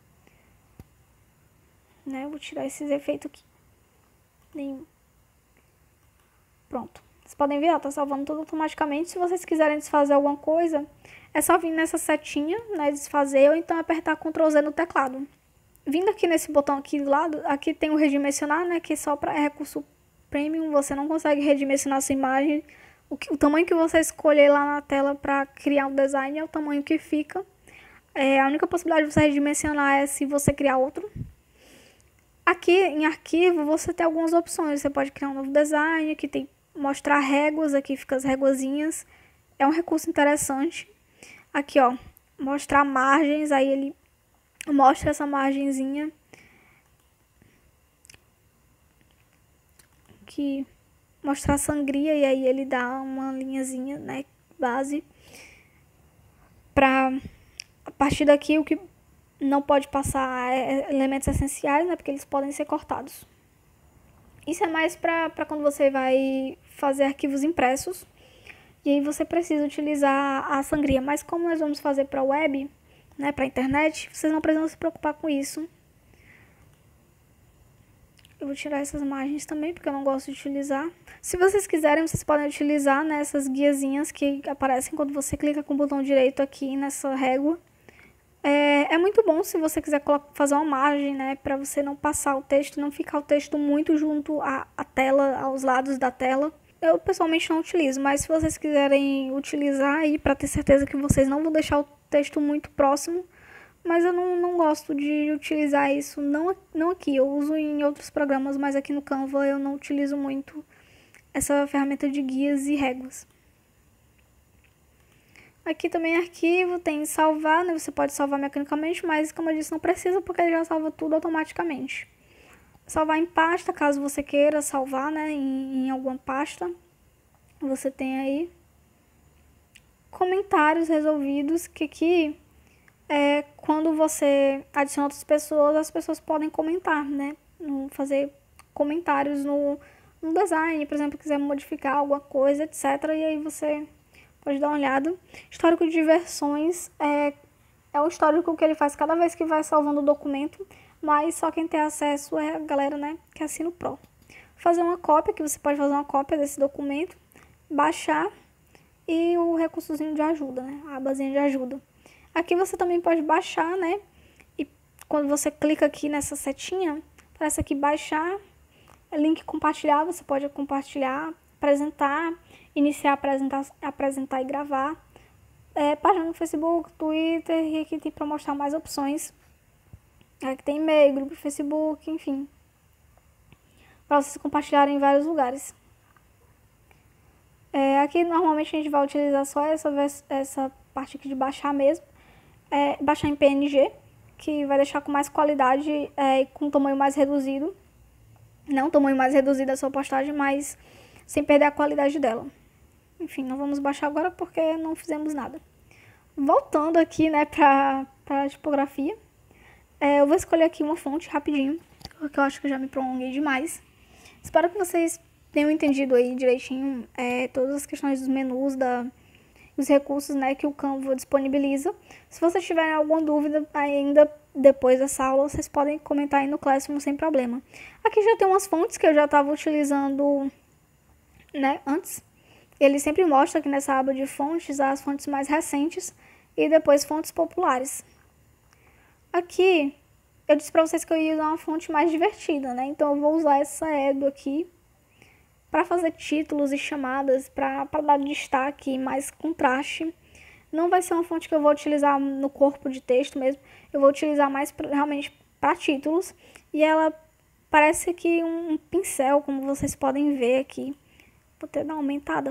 Né? Eu vou tirar esses efeitos aqui. Nenhum. Pronto. Vocês podem ver, ó, tá salvando tudo automaticamente. Se vocês quiserem desfazer alguma coisa, é só vir nessa setinha, né, desfazer, ou então apertar control Z no teclado. Vindo aqui nesse botão aqui do lado, aqui tem o redimensionar, né, que só para recurso premium, você não consegue redimensionar sua imagem. O, que, o tamanho que você escolher lá na tela para criar um design é o tamanho que fica. É, a única possibilidade de você redimensionar é se você criar outro. Aqui em arquivo você tem algumas opções. Você pode criar um novo design, aqui tem mostrar réguas, aqui fica as réguazinhas. É um recurso interessante. Aqui, ó, mostrar margens, aí ele mostra essa margenzinha. Aqui, mostrar sangria, e aí ele dá uma linhazinha, né, base. Pra, a partir daqui, o que não pode passar é elementos essenciais, né, porque eles podem ser cortados. Isso é mais para quando você vai fazer arquivos impressos. E aí você precisa utilizar a sangria. Mas como nós vamos fazer para web, né, para internet, vocês não precisam se preocupar com isso. Eu vou tirar essas margens também, porque eu não gosto de utilizar. Se vocês quiserem, vocês podem utilizar, né, essas guiazinhas que aparecem quando você clica com o botão direito aqui nessa régua. É, é muito bom se você quiser fazer uma margem, né, para você não passar o texto, não ficar o texto muito junto à, à tela, aos lados da tela. Eu pessoalmente não utilizo, mas se vocês quiserem utilizar aí, para ter certeza que vocês não vão deixar o texto muito próximo, mas eu não, não gosto de utilizar isso, não, não aqui, eu uso em outros programas, mas aqui no Canva eu não utilizo muito essa ferramenta de guias e réguas. Aqui também é arquivo, tem salvar, né? Você pode salvar mecanicamente, mas como eu disse, não precisa porque ele já salva tudo automaticamente. Salvar em pasta, caso você queira salvar, né, em, em alguma pasta. Você tem aí comentários resolvidos, que aqui é quando você adiciona outras pessoas, as pessoas podem comentar, né, no, fazer comentários no, no design, por exemplo, quiser modificar alguma coisa, etcétera. E aí você pode dar uma olhada. Histórico de versões é, é o histórico que ele faz cada vez que vai salvando o documento, mas só quem tem acesso é a galera, né, que assina o Pro. Fazer uma cópia, que você pode fazer uma cópia desse documento, baixar, e o recursozinho de ajuda, né, a abazinha de ajuda. Aqui você também pode baixar, né, e quando você clica aqui nessa setinha, aparece aqui baixar, link compartilhar, você pode compartilhar, apresentar, iniciar, apresentar, apresentar e gravar. É, página no Facebook, Twitter, e aqui tem para mostrar mais opções. Aqui tem e-mail, grupo de Facebook, enfim. Para vocês compartilharem em vários lugares. É, aqui normalmente a gente vai utilizar só essa, essa parte aqui de baixar mesmo. É, baixar em P N G, que vai deixar com mais qualidade é, e com tamanho mais reduzido. Não tamanho mais reduzido da sua postagem, mas sem perder a qualidade dela. Enfim, não vamos baixar agora porque não fizemos nada. Voltando aqui, né, para a tipografia. É, eu vou escolher aqui uma fonte rapidinho, porque eu acho que eu já me prolonguei demais. Espero que vocês tenham entendido aí direitinho é, todas as questões dos menus, da, os recursos, né, que o Canva disponibiliza. Se vocês tiverem alguma dúvida ainda depois dessa aula, vocês podem comentar aí no Classroom sem problema. Aqui já tem umas fontes que eu já estava utilizando, né, antes. Ele sempre mostra aqui nessa aba de fontes as fontes mais recentes e depois fontes populares. Aqui, eu disse para vocês que eu ia usar uma fonte mais divertida, né? Então eu vou usar essa Edo aqui para fazer títulos e chamadas, para dar destaque e mais contraste. Não vai ser uma fonte que eu vou utilizar no corpo de texto mesmo, eu vou utilizar mais pra, realmente para títulos. E ela parece que um, um pincel, como vocês podem ver aqui. Vou até dar uma aumentada.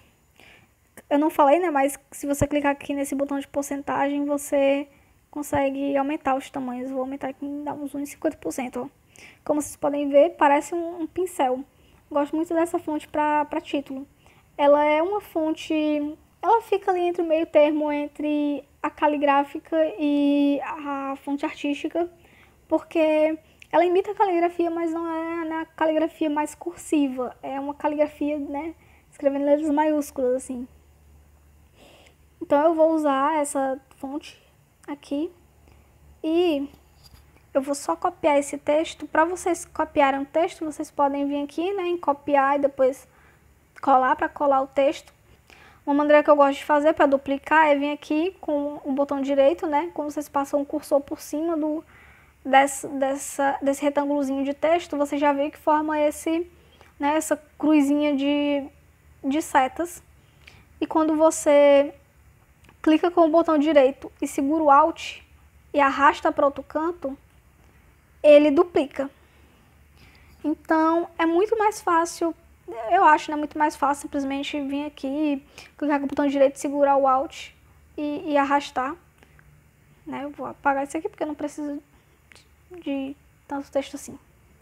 Eu não falei, né? Mas se você clicar aqui nesse botão de porcentagem, você consegue aumentar os tamanhos. Vou aumentar aqui e dar uns cinquenta por cento. Ó. Como vocês podem ver, parece um, um pincel. Gosto muito dessa fonte para título. Ela é uma fonte... Ela fica ali entre o meio termo entre a caligráfica e a fonte artística. Porque ela imita a caligrafia, mas não é a caligrafia mais cursiva. É uma caligrafia, né? Escrevendo letras maiúsculas, assim. Então eu vou usar essa fonte aqui e eu vou só copiar esse texto. Para vocês copiarem o texto, vocês podem vir aqui, né, em copiar e depois colar para colar o texto. Uma maneira que eu gosto de fazer para duplicar é vir aqui com o botão direito, né, quando vocês passam o cursor por cima do, desse, dessa, desse retângulozinho de texto, você já vê que forma esse, né, essa cruzinha de, de setas. E quando você clica com o botão direito e segura o Alt e arrasta para outro canto, ele duplica. Então, é muito mais fácil, eu acho, né, muito mais fácil simplesmente vir aqui, clicar com o botão direito, segurar o Alt e, e arrastar. Né? Eu vou apagar isso aqui porque eu não preciso de, de tanto texto assim.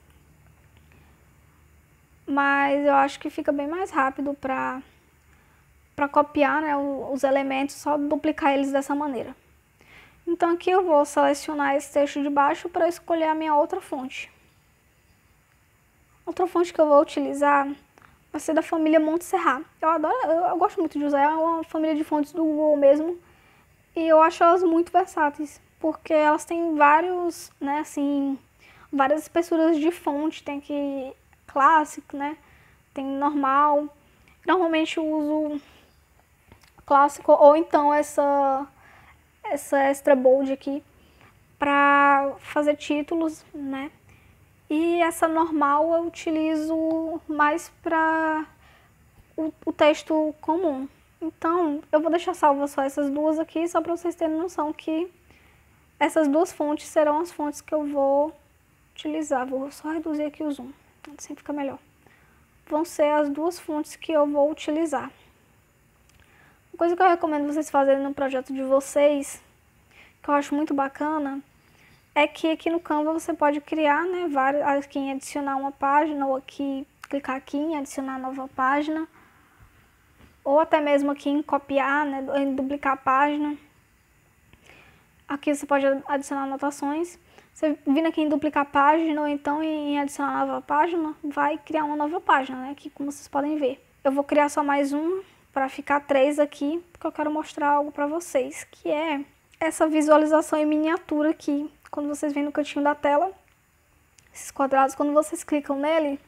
Mas eu acho que fica bem mais rápido para... para copiar, né, os elementos, só duplicar eles dessa maneira. Então aqui eu vou selecionar esse texto de baixo para escolher a minha outra fonte. Outra fonte que eu vou utilizar vai ser da família Montserrat. Eu adoro, eu, eu gosto muito de usar, é uma família de fontes do Google mesmo. E eu acho elas muito versáteis, porque elas têm vários, né, assim, várias espessuras de fonte. Tem aqui clássico, né, tem normal. Normalmente eu uso clássico ou então essa, essa extra bold aqui para fazer títulos, né. E essa normal eu utilizo mais para o, o texto comum. Então, eu vou deixar salva só essas duas aqui, só para vocês terem noção que essas duas fontes serão as fontes que eu vou utilizar. Vou só reduzir aqui o zoom, assim fica melhor. Vão ser as duas fontes que eu vou utilizar. Uma coisa que eu recomendo vocês fazerem no projeto de vocês, que eu acho muito bacana, é que aqui no Canva você pode criar, né, vários, aqui em adicionar uma página, ou aqui, clicar aqui em adicionar nova página, ou até mesmo aqui em copiar, né, em duplicar a página. Aqui você pode adicionar anotações. Você vindo aqui em duplicar a página, ou então em adicionar nova página, vai criar uma nova página, né, aqui como vocês podem ver. Eu vou criar só mais uma, para ficar três aqui, porque eu quero mostrar algo para vocês, que é essa visualização em miniatura aqui. Quando vocês vêm no cantinho da tela, esses quadrados, quando vocês clicam nele,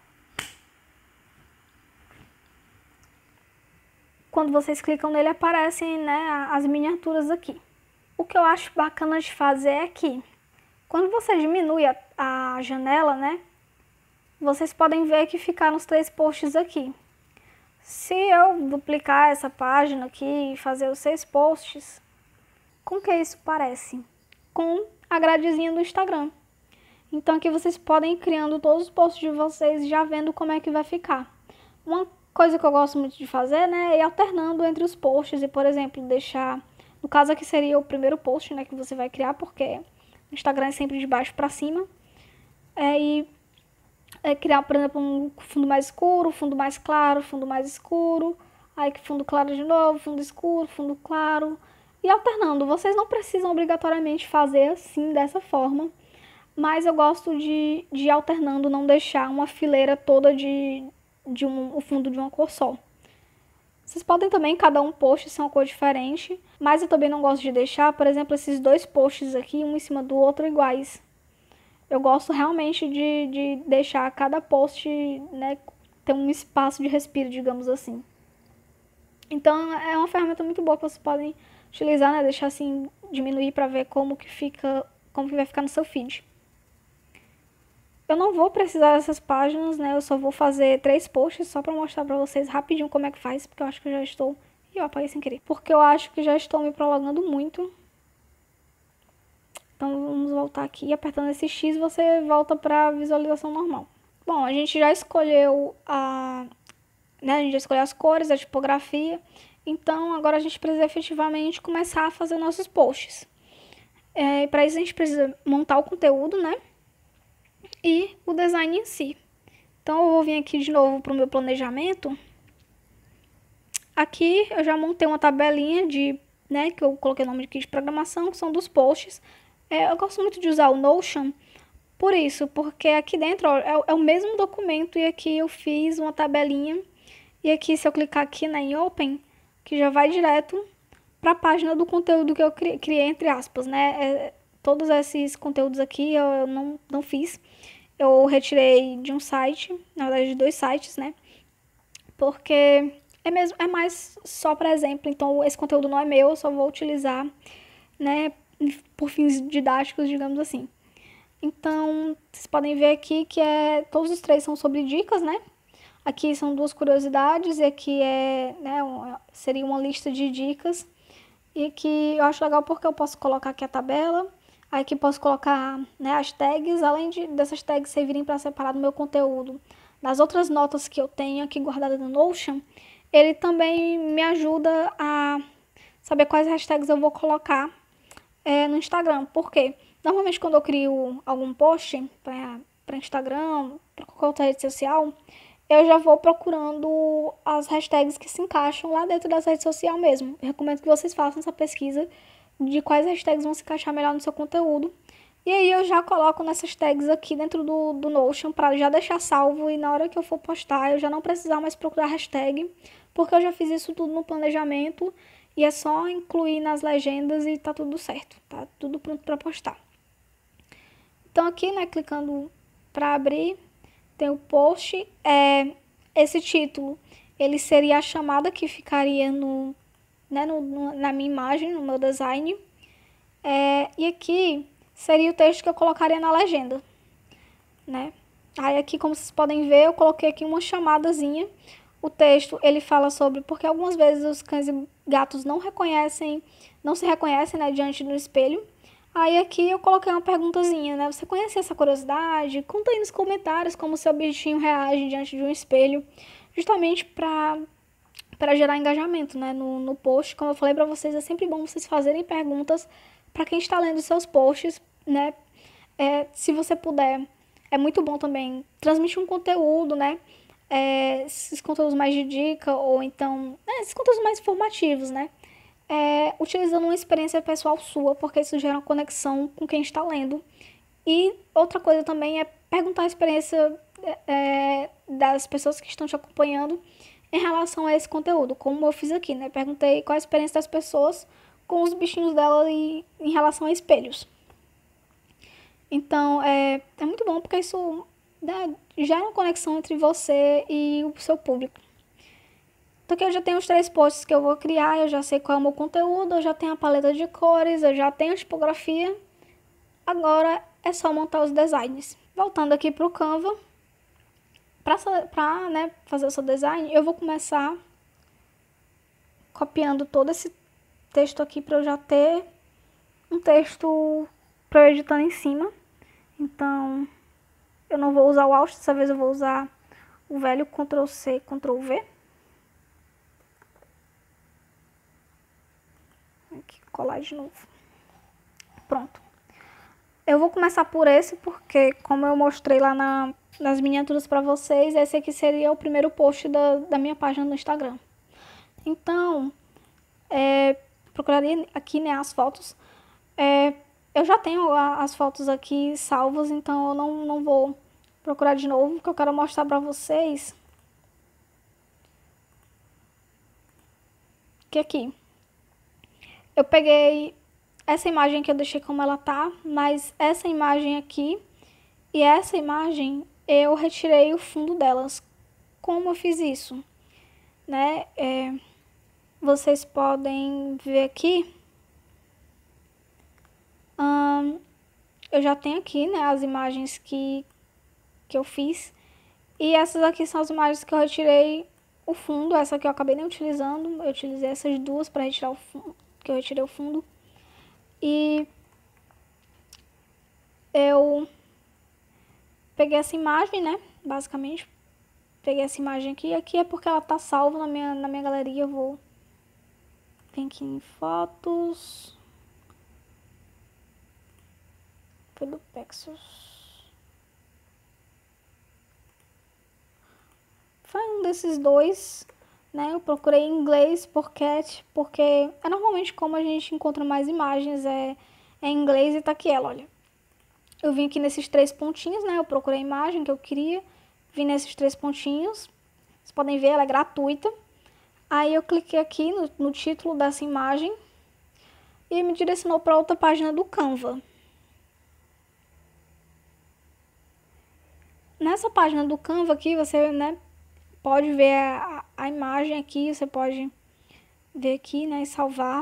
quando vocês clicam nele, aparecem, né, as miniaturas aqui. O que eu acho bacana de fazer é que, quando você diminui a, a janela, né, vocês podem ver que ficaram os três posts aqui. Se eu duplicar essa página aqui e fazer os seis posts, com que isso parece? Com a gradezinha do Instagram. Então aqui vocês podem ir criando todos os posts de vocês, já vendo como é que vai ficar. Uma coisa que eu gosto muito de fazer, né, é ir alternando entre os posts e, por exemplo, deixar, no caso aqui seria o primeiro post, né, que você vai criar, porque o Instagram é sempre de baixo para cima. É, e é criar, por exemplo, um fundo mais escuro, fundo mais claro, fundo mais escuro, aí fundo claro de novo, fundo escuro, fundo claro, e alternando. Vocês não precisam obrigatoriamente fazer assim, dessa forma, mas eu gosto de, de ir alternando, não deixar uma fileira toda de, de um, o fundo de uma cor só. Vocês podem também, cada um post ser uma cor diferente, mas eu também não gosto de deixar, por exemplo, esses dois posts aqui, um em cima do outro, iguais. Eu gosto realmente de, de deixar cada post, né, ter um espaço de respiro, digamos assim. Então, é uma ferramenta muito boa que vocês podem utilizar, né, deixar assim, diminuir para ver como que fica, como que vai ficar no seu feed. Eu não vou precisar dessas páginas, né, eu só vou fazer três posts só para mostrar para vocês rapidinho como é que faz, porque eu acho que eu já estou... Ih, eu apaguei sem querer. Porque eu acho que já estou me prolongando muito. Então, vamos voltar aqui e apertando esse X, você volta para a visualização normal. Bom, a gente já escolheu a... né, a gente já escolheu as cores, a tipografia. Então, agora a gente precisa efetivamente começar a fazer nossos posts. É, para isso, a gente precisa montar o conteúdo, né? E o design em si. Então, eu vou vir aqui de novo para o meu planejamento. Aqui, eu já montei uma tabelinha de... né, que eu coloquei o nome aqui de programação, que são dos posts. É, eu gosto muito de usar o Notion por isso, porque aqui dentro ó, é, é o mesmo documento e aqui eu fiz uma tabelinha. E aqui, se eu clicar aqui, né, em Open, que já vai direto para a página do conteúdo que eu criei, criei entre aspas, né? É, todos esses conteúdos aqui eu, eu não, não fiz. Eu retirei de um site, na verdade de dois sites, né? Porque é, mesmo, é mais só para exemplo, então esse conteúdo não é meu, eu só vou utilizar, né, por fins didáticos, digamos assim. Então, vocês podem ver aqui que é, todos os três são sobre dicas, né? Aqui são duas curiosidades e aqui é, né, uma, seria uma lista de dicas. E aqui eu acho legal porque eu posso colocar aqui a tabela. Aqui posso colocar, né, as tags, além de, dessas tags servirem para separar do meu conteúdo das outras notas que eu tenho aqui guardadas no Notion. Ele também me ajuda a saber quais hashtags eu vou colocar é, no Instagram. Por quê? Normalmente quando eu crio algum post para Instagram, para qualquer outra rede social, eu já vou procurando as hashtags que se encaixam lá dentro dessa rede social mesmo. Eu recomendo que vocês façam essa pesquisa de quais hashtags vão se encaixar melhor no seu conteúdo. E aí eu já coloco nessas tags aqui dentro do, do Notion para já deixar salvo e na hora que eu for postar eu já não precisar mais procurar hashtag, porque eu já fiz isso tudo no planejamento e é só incluir nas legendas e tá tudo certo, tá tudo pronto para postar. Então aqui, né, clicando para abrir, tem o post, é, esse título, ele seria a chamada que ficaria no, né, no, no, na minha imagem, no meu design, é, e aqui seria o texto que eu colocaria na legenda, né? Aí aqui, como vocês podem ver, eu coloquei aqui uma chamadazinha. O texto, ele fala sobre porque algumas vezes os cães e gatos não reconhecem, não se reconhecem, né, diante do espelho. Aí aqui eu coloquei uma perguntazinha, né? Você conhece essa curiosidade? Conta aí nos comentários como o seu bichinho reage diante de um espelho, justamente para para gerar engajamento, né, no, no post. Como eu falei para vocês, é sempre bom vocês fazerem perguntas para quem está lendo seus posts, né? É, se você puder, é muito bom também transmitir um conteúdo, né? É, esses conteúdos mais de dica ou então é, esses conteúdos mais informativos, né? É, utilizando uma experiência pessoal sua, porque isso gera uma conexão com quem está lendo. E outra coisa também é perguntar a experiência é, das pessoas que estão te acompanhando em relação a esse conteúdo, como eu fiz aqui, né? Perguntei qual a experiência das pessoas com os bichinhos dela e, em relação a espelhos. Então, é, é muito bom porque isso, né, gera uma conexão entre você e o seu público. Então aqui eu já tenho os três posts que eu vou criar, eu já sei qual é o meu conteúdo, eu já tenho a paleta de cores, eu já tenho a tipografia. Agora é só montar os designs. Voltando aqui para o Canva, para né, fazer o seu design, eu vou começar copiando todo esse texto aqui para eu já ter um texto para eu editar em cima. Então, eu não vou usar o Alt, dessa vez eu vou usar o velho control C, control V. Aqui, colar de novo. Pronto. Eu vou começar por esse, porque como eu mostrei lá na, nas miniaturas para vocês, esse aqui seria o primeiro post da, da minha página no Instagram. Então, é, procuraria aqui, né, as fotos. É, eu já tenho as fotos aqui salvas, então eu não, não vou procurar de novo, porque eu quero mostrar para vocês que aqui eu peguei essa imagem que eu deixei como ela tá, mas essa imagem aqui e essa imagem eu retirei o fundo delas. Como eu fiz isso, né? É, vocês podem ver aqui. Hum, eu já tenho aqui, né, as imagens que, que eu fiz. E essas aqui são as imagens que eu retirei o fundo. Essa aqui eu acabei nem utilizando. Eu utilizei essas duas para retirar o fundo, que eu retirei o fundo. E eu peguei essa imagem, né, basicamente. Peguei essa imagem aqui. Aqui é porque ela tá salva na minha, na minha galeria. Eu vou vir aqui em fotos. Foi do Pexels. Foi um desses dois, né? Eu procurei em inglês porque, porque é normalmente como a gente encontra mais imagens, é, é em inglês e tá aqui ela, olha. Eu vim aqui nesses três pontinhos, né? Eu procurei a imagem que eu queria, vim nesses três pontinhos. Vocês podem ver, ela é gratuita. Aí eu cliquei aqui no, no título dessa imagem e me direcionou para outra página do Canva. Nessa página do Canva aqui, você, né, pode ver a, a imagem aqui, você pode ver aqui, né, e salvar.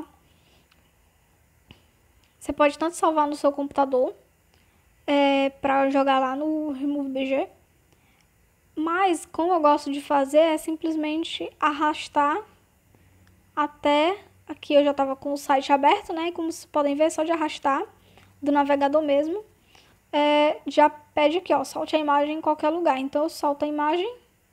Você pode tanto salvar no seu computador, é, para jogar lá no Remove B G, mas como eu gosto de fazer é simplesmente arrastar até aqui. Eu já estava com o site aberto, né, e como vocês podem ver, é só de arrastar do navegador mesmo. É, já pede aqui, ó, solte a imagem em qualquer lugar. Então eu solto a imagem,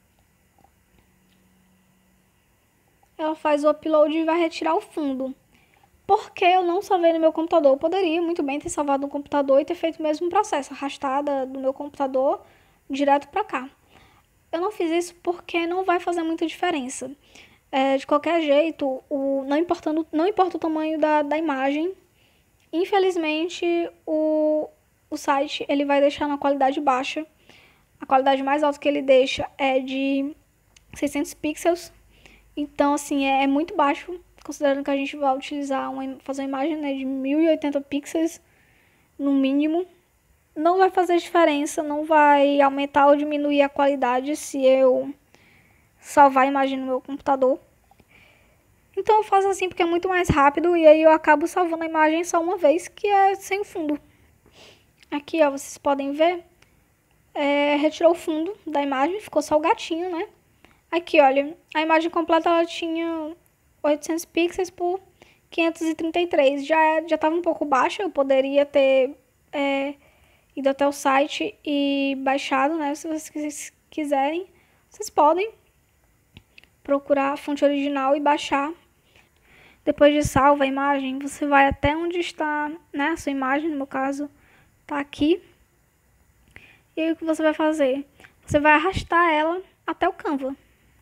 ela faz o upload e vai retirar o fundo. Porque eu não salvei no meu computador. Eu poderia muito bem ter salvado no computador e ter feito o mesmo processo, arrastada do meu computador direto para cá. Eu não fiz isso porque não vai fazer muita diferença. É, de qualquer jeito, o, não, importando, não importa o tamanho da, da imagem, infelizmente o, o site ele vai deixar na qualidade baixa. A qualidade mais alta que ele deixa é de seiscentos pixels. Então, assim, é, é muito baixo, considerando que a gente vai utilizar uma, fazer uma imagem, né, de mil e oitenta pixels no mínimo. Não vai fazer diferença, não vai aumentar ou diminuir a qualidade se eu salvar a imagem no meu computador. Então eu faço assim porque é muito mais rápido e aí eu acabo salvando a imagem só uma vez, que é sem fundo. Aqui, ó, vocês podem ver, é, retirou o fundo da imagem, ficou só o gatinho, né? Aqui, olha, a imagem completa ela tinha oitocentos pixels por quinhentos e trinta e três. Já já estava um pouco baixa, eu poderia ter é, ido até o site e baixado, né? Se vocês quiserem, vocês podem procurar a fonte original e baixar. Depois de salva a imagem, você vai até onde está, né, a sua imagem, no meu caso, tá aqui. E aí o que você vai fazer? Você vai arrastar ela até o Canva.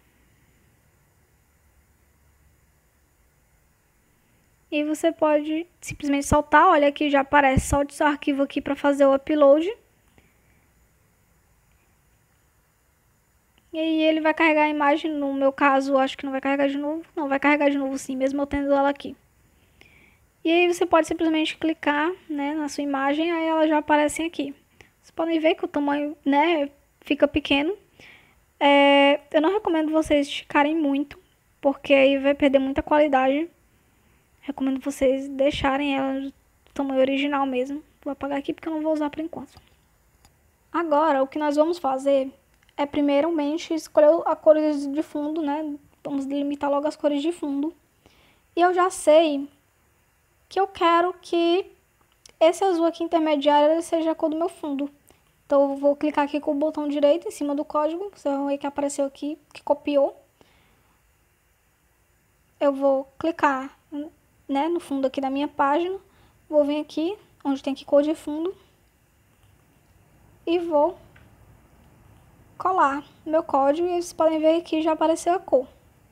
E você pode simplesmente soltar, olha aqui já aparece, solte seu arquivo aqui para fazer o upload. E aí ele vai carregar a imagem, no meu caso, acho que não vai carregar de novo. Não, vai carregar de novo sim, mesmo eu tendo ela aqui. E aí você pode simplesmente clicar, né, na sua imagem, aí elas já aparecem aqui. Vocês podem ver que o tamanho, né, fica pequeno. É, eu não recomendo vocês esticarem muito, porque aí vai perder muita qualidade. Recomendo vocês deixarem ela do tamanho original mesmo. Vou apagar aqui porque eu não vou usar por enquanto. Agora, o que nós vamos fazer é primeiramente escolher as cores de fundo, né? Vamos delimitar logo as cores de fundo. E eu já sei que eu quero que esse azul aqui intermediário seja a cor do meu fundo. Então eu vou clicar aqui com o botão direito em cima do código. Você vai ver que apareceu aqui, que copiou. Eu vou clicar, né, no fundo aqui da minha página. Vou vir aqui, onde tem que cor de fundo. E vou colar meu código e vocês podem ver que já apareceu a cor.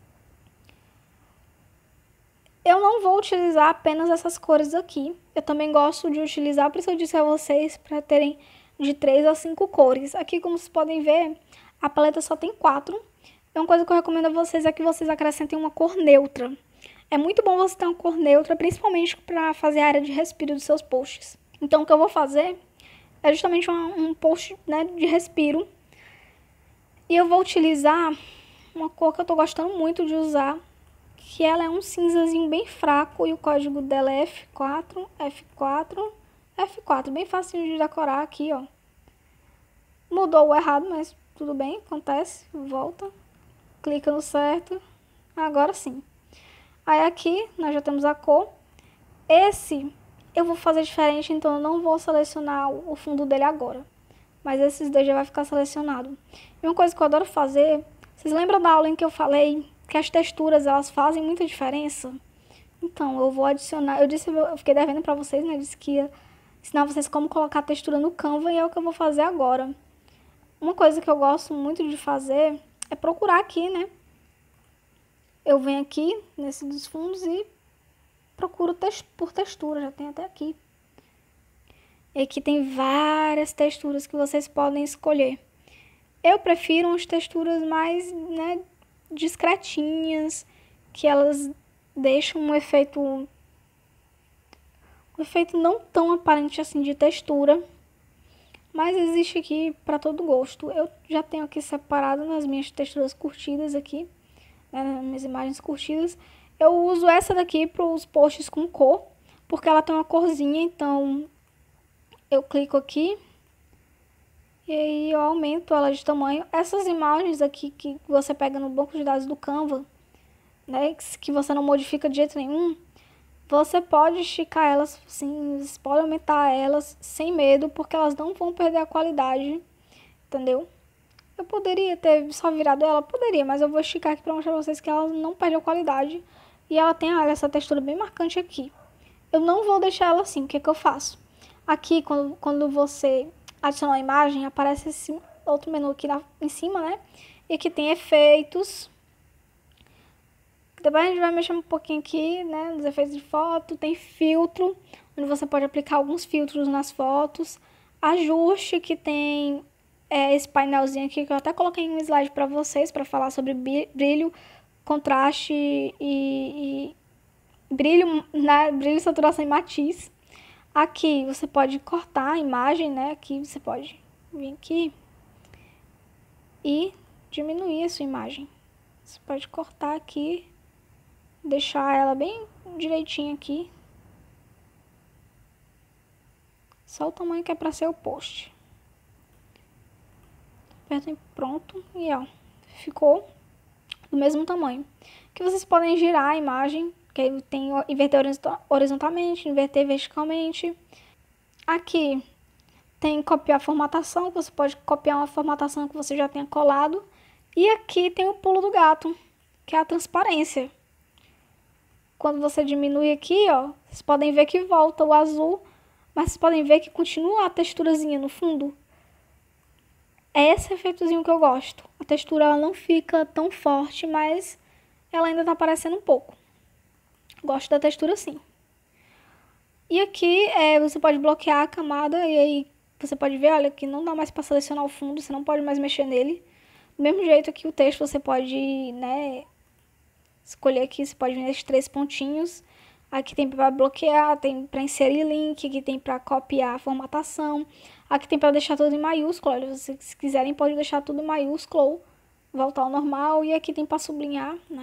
Eu não vou utilizar apenas essas cores aqui. Eu também gosto de utilizar, por isso eu disse a vocês, para terem de três a cinco cores. Aqui, como vocês podem ver, a paleta só tem quatro. Uma coisa que eu recomendo a vocês é que vocês acrescentem uma cor neutra. É muito bom você ter uma cor neutra, principalmente para fazer a área de respiro dos seus posts. Então, o que eu vou fazer é justamente um, um post, né, de respiro. E eu vou utilizar uma cor que eu tô gostando muito de usar, que ela é um cinzazinho bem fraco e o código dela é F quatro, F quatro, F quatro, bem facinho de decorar aqui, ó. Mudou o errado, mas tudo bem, acontece, volta, clica no certo, agora sim. Aí aqui nós já temos a cor. Esse eu vou fazer diferente, então eu não vou selecionar o fundo dele agora. Mas esses dois já vai ficar selecionado. E uma coisa que eu adoro fazer, vocês lembram da aula em que eu falei que as texturas elas fazem muita diferença? Então eu vou adicionar, eu disse, eu fiquei devendo pra vocês, né, eu disse que ia ensinar vocês como colocar textura no Canva e é o que eu vou fazer agora. Uma coisa que eu gosto muito de fazer é procurar aqui, né? Eu venho aqui nesse dos fundos e procuro tex por textura, já tem até aqui. E aqui tem várias texturas que vocês podem escolher. Eu prefiro umas texturas mais, né, discretinhas, que elas deixam um efeito, um efeito não tão aparente assim de textura, mas existe aqui para todo gosto. Eu já tenho aqui separado nas minhas texturas curtidas aqui, né, nas minhas imagens curtidas. Eu uso essa daqui para os posts com cor, porque ela tem uma corzinha, então eu clico aqui e aí eu aumento ela de tamanho. Essas imagens aqui que você pega no banco de dados do Canva, né, que você não modifica de jeito nenhum, você pode esticar elas, sim, você pode aumentar elas sem medo, porque elas não vão perder a qualidade, entendeu? Eu poderia ter só virado ela, poderia, mas eu vou esticar aqui para mostrar pra vocês que ela não perde a qualidade. E ela tem, olha, essa textura bem marcante aqui. Eu não vou deixar ela assim, o que que eu faço? Aqui, quando, quando você adicionar a imagem, aparece esse outro menu aqui na, em cima, né? E aqui tem efeitos. Depois a gente vai mexer um pouquinho aqui, né, nos efeitos de foto. Tem filtro, onde você pode aplicar alguns filtros nas fotos. ajuste, que tem é, esse painelzinho aqui, que eu até coloquei em um slide para vocês, para falar sobre brilho, contraste e, e brilho, né, brilho, saturação e matiz. Aqui você pode cortar a imagem, né, aqui você pode vir aqui e diminuir a sua imagem. Você pode cortar aqui, deixar ela bem direitinho aqui. Só o tamanho que é para ser o post. Aperta em pronto e ó, ficou do mesmo tamanho. Que vocês podem girar a imagem, que aí tem inverter horizontalmente, inverter verticalmente. Aqui tem copiar a formatação, você pode copiar uma formatação que você já tenha colado. E aqui tem o pulo do gato, que é a transparência. Quando você diminui aqui, ó, vocês podem ver que volta o azul, mas vocês podem ver que continua a texturazinha no fundo. É esse efeitozinho que eu gosto. A textura ela não fica tão forte, mas ela ainda tá aparecendo um pouco. Gosto da textura sim. E aqui é, você pode bloquear a camada e aí você pode ver, olha, que não dá mais para selecionar o fundo, você não pode mais mexer nele. Do mesmo jeito que o texto você pode, né, escolher aqui, você pode vir nesses três pontinhos. Aqui tem para bloquear, tem para inserir link, aqui tem para copiar a formatação. Aqui tem para deixar tudo em maiúsculo, olha, se vocês quiserem pode deixar tudo em maiúsculo ou voltar ao normal. E aqui tem para sublinhar, né.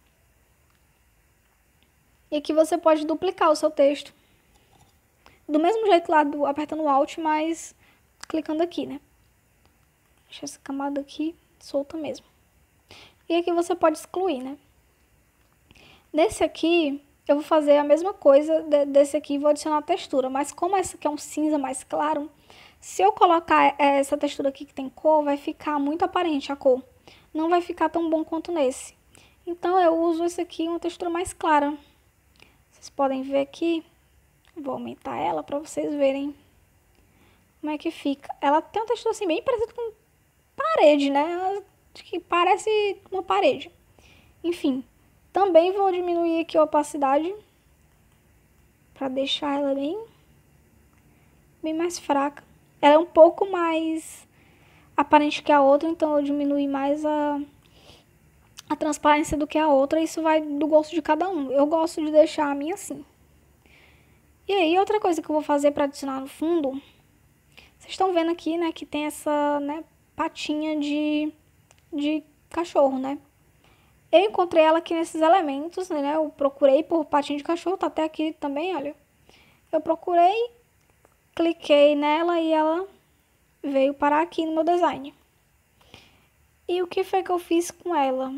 E aqui você pode duplicar o seu texto. Do mesmo jeito lá, do, apertando o Alt, mas clicando aqui, né. Deixa essa camada aqui solta mesmo. E aqui você pode excluir, né. Nesse aqui, eu vou fazer a mesma coisa desse aqui e vou adicionar a textura. Mas como esse aqui é um cinza mais claro, se eu colocar essa textura aqui que tem cor, vai ficar muito aparente a cor. Não vai ficar tão bom quanto nesse. Então eu uso esse aqui, uma textura mais clara. Vocês podem ver aqui. Vou aumentar ela para vocês verem como é que fica. Ela tem uma textura assim bem parecida com parede, né? Acho que parece uma parede. Enfim, também vou diminuir aqui a opacidade para deixar ela bem, bem mais fraca. Ela é um pouco mais aparente que a outra, então eu diminui mais a, a transparência do que a outra. Isso vai do gosto de cada um. Eu gosto de deixar a minha assim. E aí, outra coisa que eu vou fazer para adicionar no fundo, vocês estão vendo aqui, né, que tem essa, né, patinha de, de cachorro, né? Eu encontrei ela aqui nesses elementos, né, eu procurei por patinha de cachorro, tá até aqui também, olha. Eu procurei, cliquei nela e ela veio parar aqui no meu design. E o que foi que eu fiz com ela?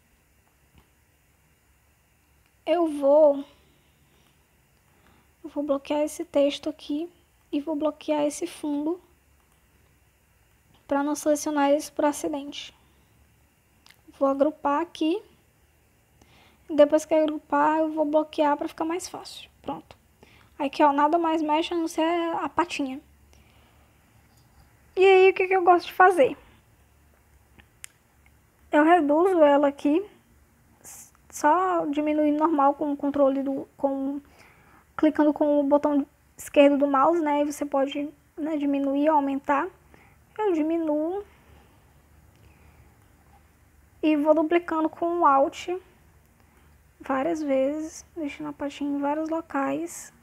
Eu vou... Eu vou bloquear esse texto aqui e vou bloquear esse fundo para não selecionar isso por acidente. Vou agrupar aqui. Depois que agrupar, eu vou bloquear para ficar mais fácil. Pronto. Aqui, ó, nada mais mexe a não ser a patinha. E aí, o que, que eu gosto de fazer? Eu reduzo ela aqui, só diminuindo normal com o controle do... com clicando com o botão esquerdo do mouse, né? E você pode, né, diminuir ou aumentar. Eu diminuo. E vou duplicando com o Alt várias vezes, deixando a patinha em vários locais.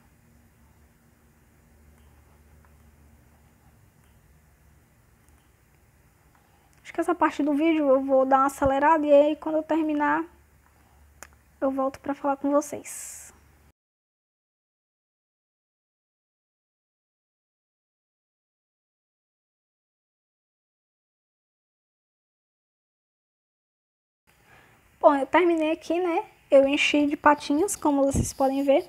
Acho que essa parte do vídeo eu vou dar uma acelerada e aí quando eu terminar eu volto para falar com vocês. Bom, eu terminei aqui, né? Eu enchi de patinhas, como vocês podem ver.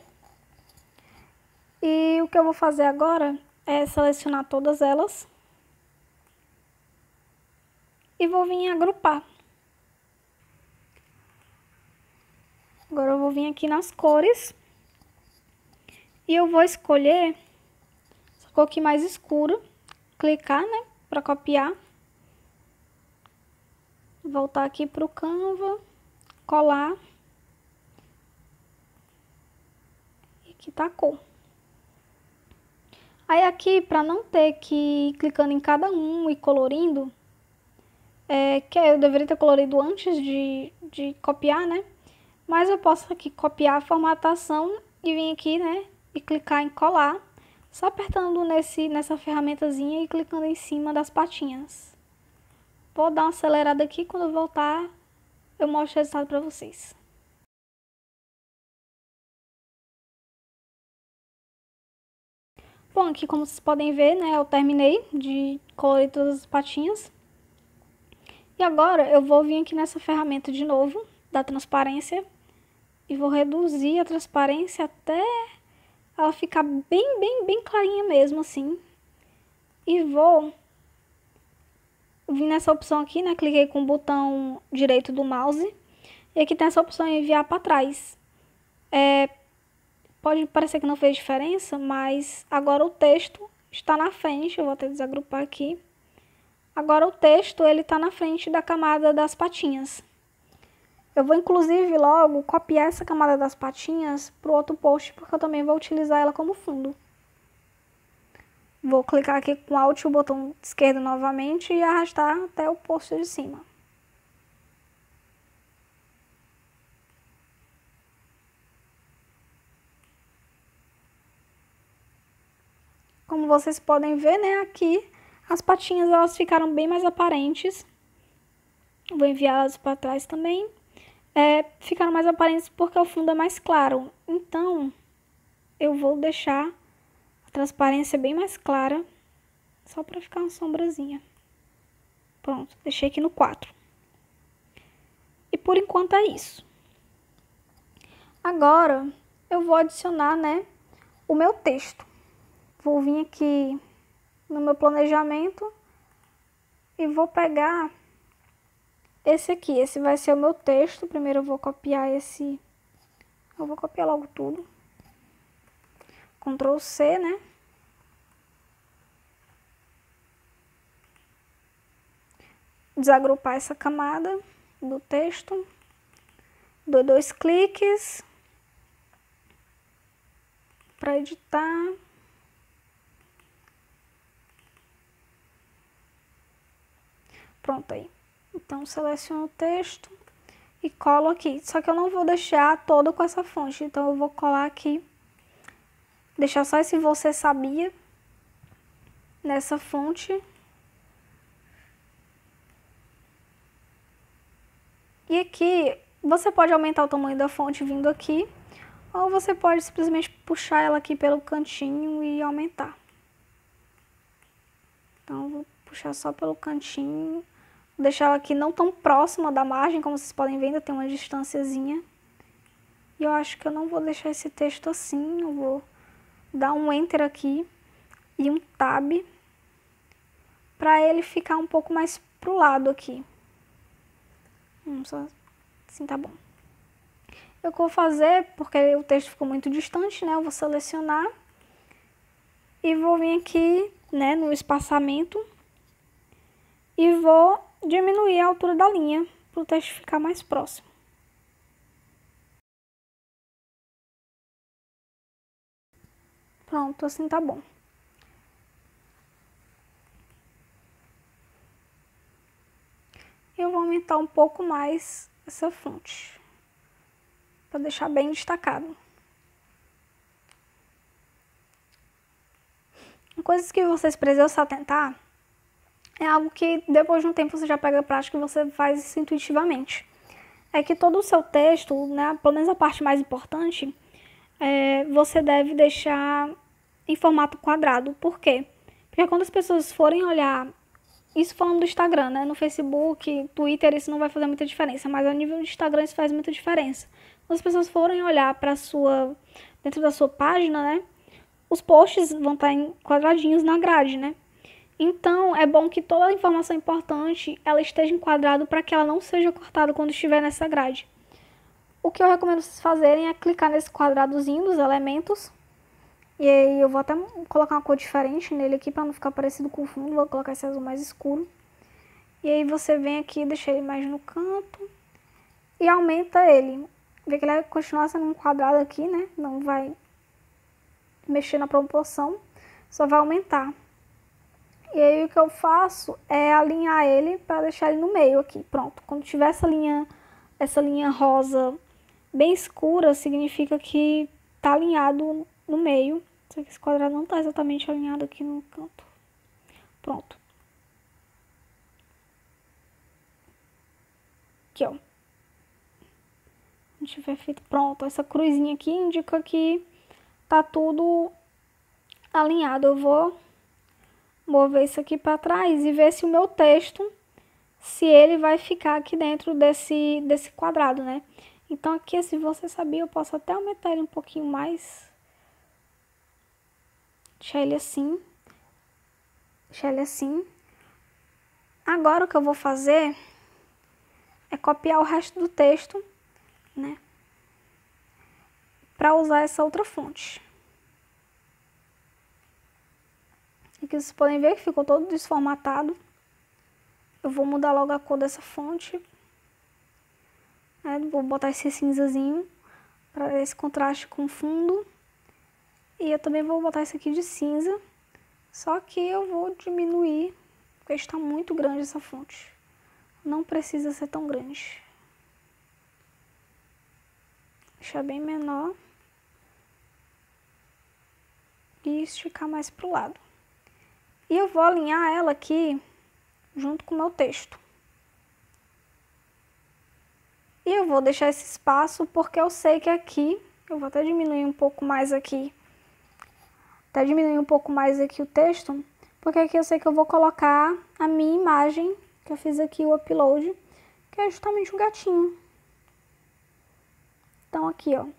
E o que eu vou fazer agora é selecionar todas elas. E vou vir agrupar. Agora eu vou vir aqui nas cores. E eu vou escolher essa cor aqui mais escura. Clicar, né? Para copiar. Voltar aqui pro Canva. Colar. E aqui tá a cor. Aí aqui, para não ter que ir clicando em cada um e colorindo, é, que eu deveria ter colorido antes de, de copiar, né? Mas eu posso aqui copiar a formatação e vir aqui, né? E clicar em colar, só apertando nesse, nessa ferramentazinha e clicando em cima das patinhas. Vou dar uma acelerada aqui, quando eu voltar eu mostro o resultado para vocês. Bom, aqui como vocês podem ver, né, eu terminei de colorir todas as patinhas. E agora eu vou vir aqui nessa ferramenta de novo, da transparência, e vou reduzir a transparência até ela ficar bem, bem, bem clarinha mesmo, assim. E vou vir nessa opção aqui, né, cliquei com o botão direito do mouse, e aqui tem essa opção de enviar para trás. É, pode parecer que não fez diferença, mas agora o texto está na frente, eu vou até desagrupar aqui. Agora o texto ele está na frente da camada das patinhas. Eu vou inclusive logo copiar essa camada das patinhas para o outro post, porque eu também vou utilizar ela como fundo. Vou clicar aqui com Alt e o botão esquerdo novamente e arrastar até o post de cima. Como vocês podem ver, né, aqui as patinhas elas ficaram bem mais aparentes. Vou enviá-las para trás também. É, ficaram mais aparentes porque o fundo é mais claro. Então, eu vou deixar a transparência bem mais clara, só para ficar uma sombrazinha. Pronto, deixei aqui no quatro. E por enquanto é isso. Agora, eu vou adicionar, né, o meu texto. Vou vir aqui no meu planejamento e vou pegar esse aqui. Esse vai ser o meu texto. Primeiro eu vou copiar esse... Eu vou copiar logo tudo. Ctrl C, né? Desagrupar essa camada do texto. Dou dois cliques para editar. Pronto aí. Então, seleciono o texto e colo aqui. Só que eu não vou deixar todo com essa fonte. Então, eu vou colar aqui. Deixar só esse você sabia nessa fonte. E aqui, você pode aumentar o tamanho da fonte vindo aqui. Ou você pode simplesmente puxar ela aqui pelo cantinho e aumentar. Então, eu vou puxar só pelo cantinho. Vou deixar ela aqui não tão próxima da margem, como vocês podem ver, ainda tem uma distânciazinha. E eu acho que eu não vou deixar esse texto assim, eu vou dar um Enter aqui e um Tab, para ele ficar um pouco mais pro lado aqui. Hum, só assim tá bom. Eu vou fazer, porque o texto ficou muito distante, né, eu vou selecionar e vou vir aqui, né, no espaçamento e vou diminuir a altura da linha para o texto ficar mais próximo. Pronto, assim tá bom. Eu vou aumentar um pouco mais essa fonte, para deixar bem destacado. Coisas que vocês precisam se atentar é algo que depois de um tempo você já pega a prática e você faz isso intuitivamente. É que todo o seu texto, né, pelo menos a parte mais importante, é, você deve deixar em formato quadrado. Por quê? Porque quando as pessoas forem olhar, isso falando do Instagram, né, no Facebook, Twitter, isso não vai fazer muita diferença, mas ao nível do Instagram isso faz muita diferença. Quando as pessoas forem olhar para sua, dentro da sua página, né, os posts vão estar em quadradinhos na grade, né? Então, é bom que toda a informação importante ela esteja enquadrada para que ela não seja cortada quando estiver nessa grade. O que eu recomendo vocês fazerem é clicar nesse quadradozinho dos elementos. E aí eu vou até colocar uma cor diferente nele aqui para não ficar parecido com o fundo. Vou colocar esse azul mais escuro. E aí você vem aqui, deixa ele mais no canto e aumenta ele. Vê que ele vai continuar sendo um quadrado aqui, né? Não vai mexer na proporção. só vai aumentar. E aí o que eu faço é alinhar ele para deixar ele no meio aqui. Pronto, quando tiver essa linha, essa linha rosa bem escura, significa que tá alinhado no meio. Só que esse quadrado não tá exatamente alinhado aqui no canto. Pronto. Aqui, ó. Quando tiver feito pronto, essa cruzinha aqui indica que tá tudo alinhado. Eu vou mover isso aqui para trás e ver se o meu texto, se ele vai ficar aqui dentro desse, desse quadrado, né? Então aqui, se você sabia, eu posso até aumentar ele um pouquinho mais. Deixar ele assim. Deixar ele assim. Agora o que eu vou fazer é copiar o resto do texto, né? Para usar essa outra fonte. Aqui vocês podem ver que ficou todo desformatado. Eu vou mudar logo a cor dessa fonte. Né? Vou botar esse cinzazinho para esse contraste com o fundo. E eu também vou botar esse aqui de cinza. Só que eu vou diminuir, porque está muito grande essa fonte. Não precisa ser tão grande. Deixar bem menor. E esticar mais para o lado. E eu vou alinhar ela aqui junto com o meu texto. E eu vou deixar esse espaço porque eu sei que aqui, eu vou até diminuir um pouco mais aqui, até diminuir um pouco mais aqui o texto, porque aqui eu sei que eu vou colocar a minha imagem, que eu fiz aqui o upload, que é justamente um gatinho. Então aqui, ó.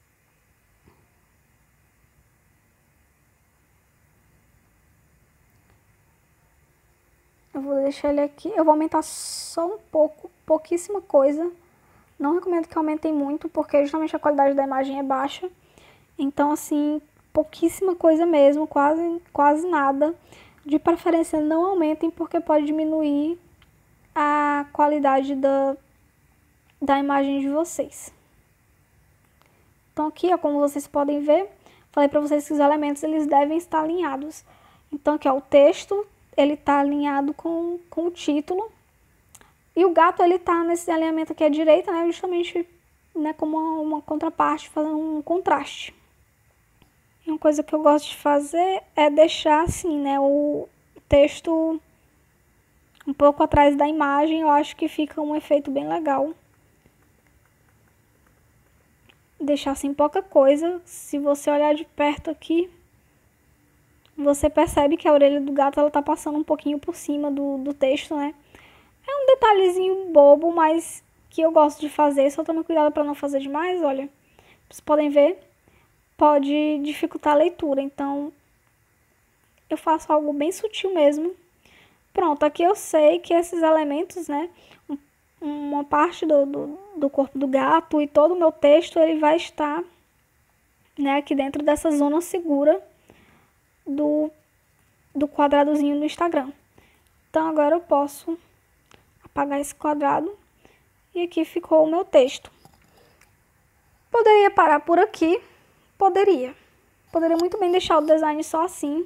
Eu vou deixar ele aqui, eu vou aumentar só um pouco, pouquíssima coisa. Não recomendo que aumentem muito, porque justamente a qualidade da imagem é baixa. Então, assim, pouquíssima coisa mesmo, quase, quase nada. De preferência, não aumentem, porque pode diminuir a qualidade da, da imagem de vocês. Então, aqui, ó, como vocês podem ver, falei para vocês que os elementos eles devem estar alinhados. Então, aqui, ó, o texto ele está alinhado com, com o título. E o gato, ele tá nesse alinhamento aqui à direita, né? Justamente, né, como uma, uma contraparte, fazendo um contraste. E uma coisa que eu gosto de fazer é deixar, assim, né, o texto um pouco atrás da imagem. Eu acho que fica um efeito bem legal. Deixar, assim, pouca coisa. Se você olhar de perto aqui, você percebe que a orelha do gato, ela tá passando um pouquinho por cima do, do texto, né? É um detalhezinho bobo, mas que eu gosto de fazer. Só tome cuidado para não fazer demais, olha. Vocês podem ver, pode dificultar a leitura. Então, eu faço algo bem sutil mesmo. Pronto, aqui eu sei que esses elementos, né, uma parte do, do, do corpo do gato e todo o meu texto, ele vai estar, né, aqui dentro dessa zona segura do, do quadradozinho do Instagram. Então, agora eu posso apagar esse quadrado e aqui ficou o meu texto. Poderia parar por aqui, poderia. Poderia muito bem deixar o design só assim.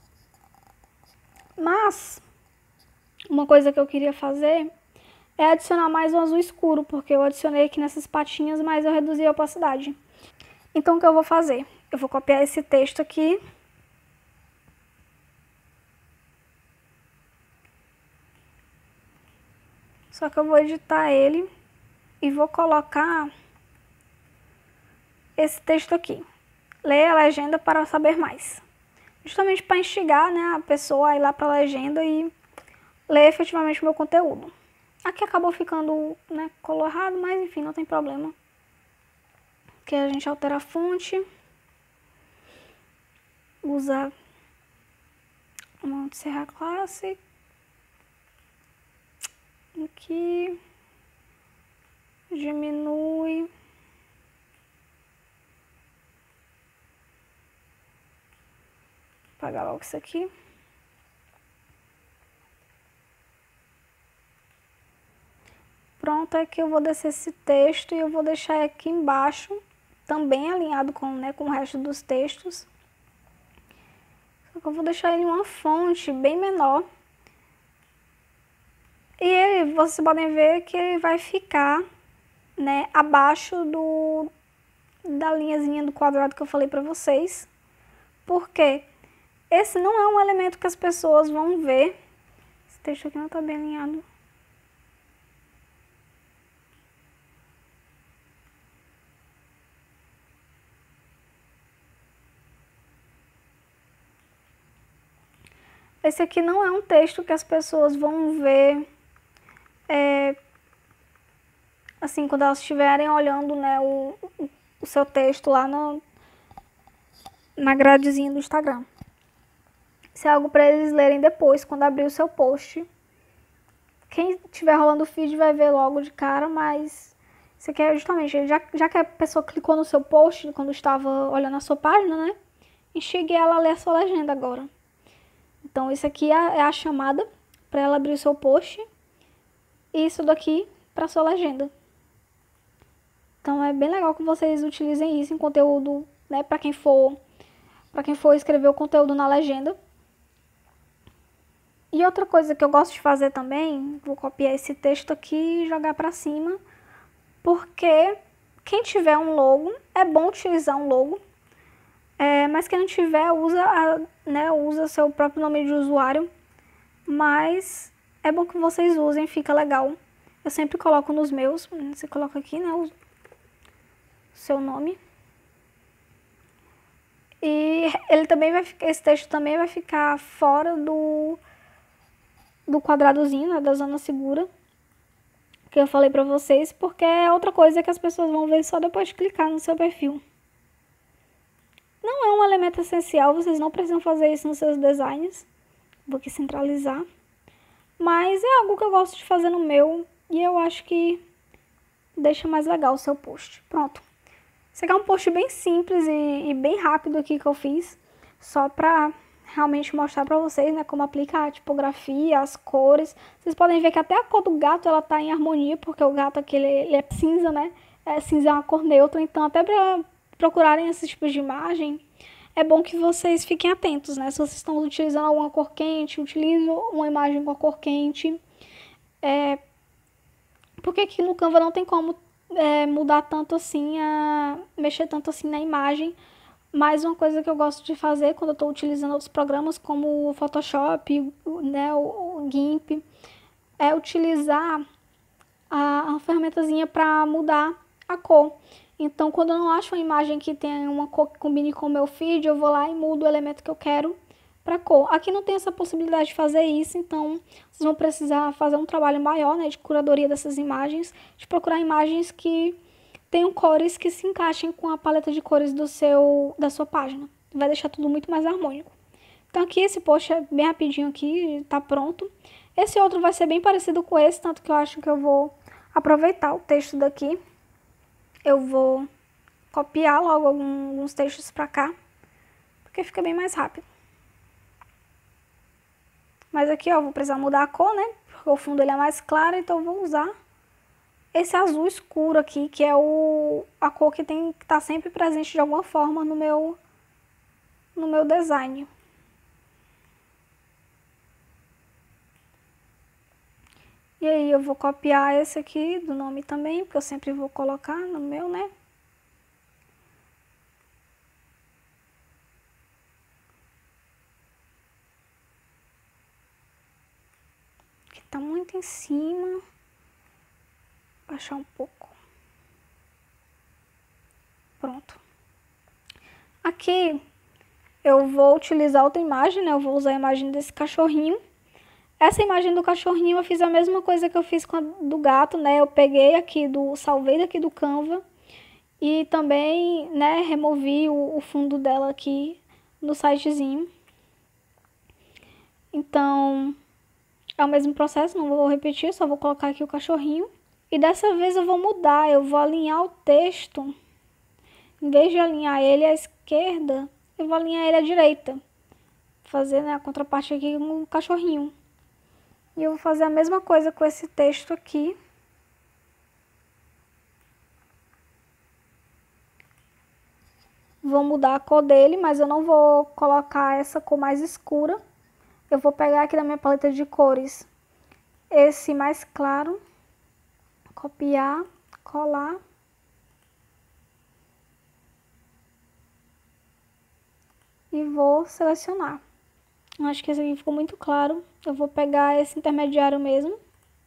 Mas uma coisa que eu queria fazer é adicionar mais um azul escuro, porque eu adicionei aqui nessas patinhas, mas eu reduzi a opacidade. Então o que eu vou fazer? Eu vou copiar esse texto aqui. Só que eu vou editar ele e vou colocar esse texto aqui. Leia a legenda para saber mais. Justamente para instigar, né, a pessoa a ir lá para a legenda e ler efetivamente o meu conteúdo. Aqui acabou ficando, né, color errado, mas enfim, não tem problema. Aqui a gente altera a fonte. Usa uma Serra Classic. Aqui diminui, apagar logo isso aqui. Pronto, aqui eu vou descer esse texto e eu vou deixar aqui embaixo, também alinhado com, né, com o resto dos textos. Eu vou deixar ele em uma fonte bem menor. E ele, vocês podem ver que ele vai ficar, né, abaixo do, da linhazinha do quadrado que eu falei pra vocês. Por quê? Esse não é um elemento que as pessoas vão ver. Esse texto aqui não tá bem alinhado. Esse aqui não é um texto que as pessoas vão ver, é, assim, quando elas estiverem olhando, né, o, o seu texto lá no, na gradezinha do Instagram. Isso é algo para eles lerem depois, quando abrir o seu post. Quem estiver rolando o feed vai ver logo de cara, mas isso aqui é justamente, já, já que a pessoa clicou no seu post quando estava olhando a sua página, né, instigue ela a ler a sua legenda agora. Então, isso aqui é a chamada para ela abrir o seu post e isso daqui para sua legenda. Então, é bem legal que vocês utilizem isso em conteúdo, né, para quem for, para quem for escrever o conteúdo na legenda. E outra coisa que eu gosto de fazer também, vou copiar esse texto aqui e jogar para cima, porque quem tiver um logo, é bom utilizar um logo. É, mas quem não tiver, usa, a, né, usa seu próprio nome de usuário. Mas é bom que vocês usem, fica legal. Eu sempre coloco nos meus, você coloca aqui, né, o seu nome. E ele também vai ficar, esse texto também vai ficar fora do, do quadradozinho, né, da zona segura, que eu falei pra vocês, porque é outra coisa que as pessoas vão ver só depois de clicar no seu perfil. Não é um elemento essencial, vocês não precisam fazer isso nos seus designs. Vou aqui centralizar. Mas é algo que eu gosto de fazer no meu e eu acho que deixa mais legal o seu post. Pronto. Esse aqui é um post bem simples e, e bem rápido aqui que eu fiz, só pra realmente mostrar pra vocês, né, como aplica a tipografia, as cores. Vocês podem ver que até a cor do gato, ela tá em harmonia, porque o gato aqui, ele, ele é cinza, né? É, cinza é uma cor neutra, então até pra procurarem esses tipos de imagem, é bom que vocês fiquem atentos, né? Se vocês estão utilizando alguma cor quente, utilize uma imagem com a cor quente. É, porque aqui no Canva não tem como é, mudar tanto assim, a, mexer tanto assim na imagem. Mas uma coisa que eu gosto de fazer quando eu estou utilizando outros programas, como o Photoshop, né, o, o GIMP, é utilizar a, a ferramentazinha para mudar a cor. Então, quando eu não acho uma imagem que tenha uma cor que combine com o meu feed, eu vou lá e mudo o elemento que eu quero para cor. Aqui não tem essa possibilidade de fazer isso, então vocês vão precisar fazer um trabalho maior, né, de curadoria dessas imagens, de procurar imagens que tenham cores que se encaixem com a paleta de cores do seu, da sua página. Vai deixar tudo muito mais harmônico. Então aqui esse post é bem rapidinho aqui, tá pronto. Esse outro vai ser bem parecido com esse, tanto que eu acho que eu vou aproveitar o texto daqui. Eu vou copiar logo alguns textos pra cá, porque fica bem mais rápido. Mas aqui, ó, vou precisar mudar a cor, né? Porque o fundo ele é mais claro, então eu vou usar esse azul escuro aqui, que é o, a cor que tem que estar sempre presente de alguma forma no meu, no meu design. E aí eu vou copiar esse aqui do nome também, porque eu sempre vou colocar no meu, né? Aqui tá muito em cima. Baixar um pouco. Pronto. Aqui eu vou utilizar outra imagem, né? Eu vou usar a imagem desse cachorrinho. Essa imagem do cachorrinho eu fiz a mesma coisa que eu fiz com a do gato, né? Eu peguei aqui do, salvei daqui do Canva e também, né, removi o, o fundo dela aqui no sitezinho. Então, é o mesmo processo, não vou repetir, só vou colocar aqui o cachorrinho. E dessa vez eu vou mudar, eu vou alinhar o texto. Em vez de alinhar ele à esquerda, eu vou alinhar ele à direita. Fazer, né, a contraparte aqui com o cachorrinho. E eu vou fazer a mesma coisa com esse texto aqui. vou mudar a cor dele, mas eu não vou colocar essa cor mais escura. Eu vou pegar aqui da minha paleta de cores esse mais claro, copiar, colar. E vou selecionar. Acho que esse aqui ficou muito claro. Eu vou pegar esse intermediário mesmo.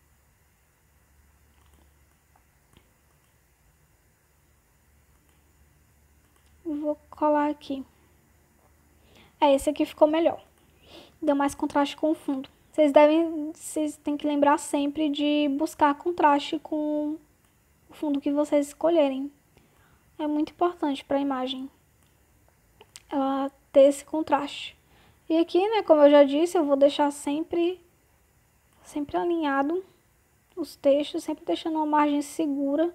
E vou colar aqui. É, esse aqui ficou melhor. Deu mais contraste com o fundo. Vocês devem, vocês têm que lembrar sempre de buscar contraste com o fundo que vocês escolherem. É muito importante para a imagem ela ter esse contraste. E aqui, né, como eu já disse, eu vou deixar sempre, sempre alinhado os textos, sempre deixando uma margem segura.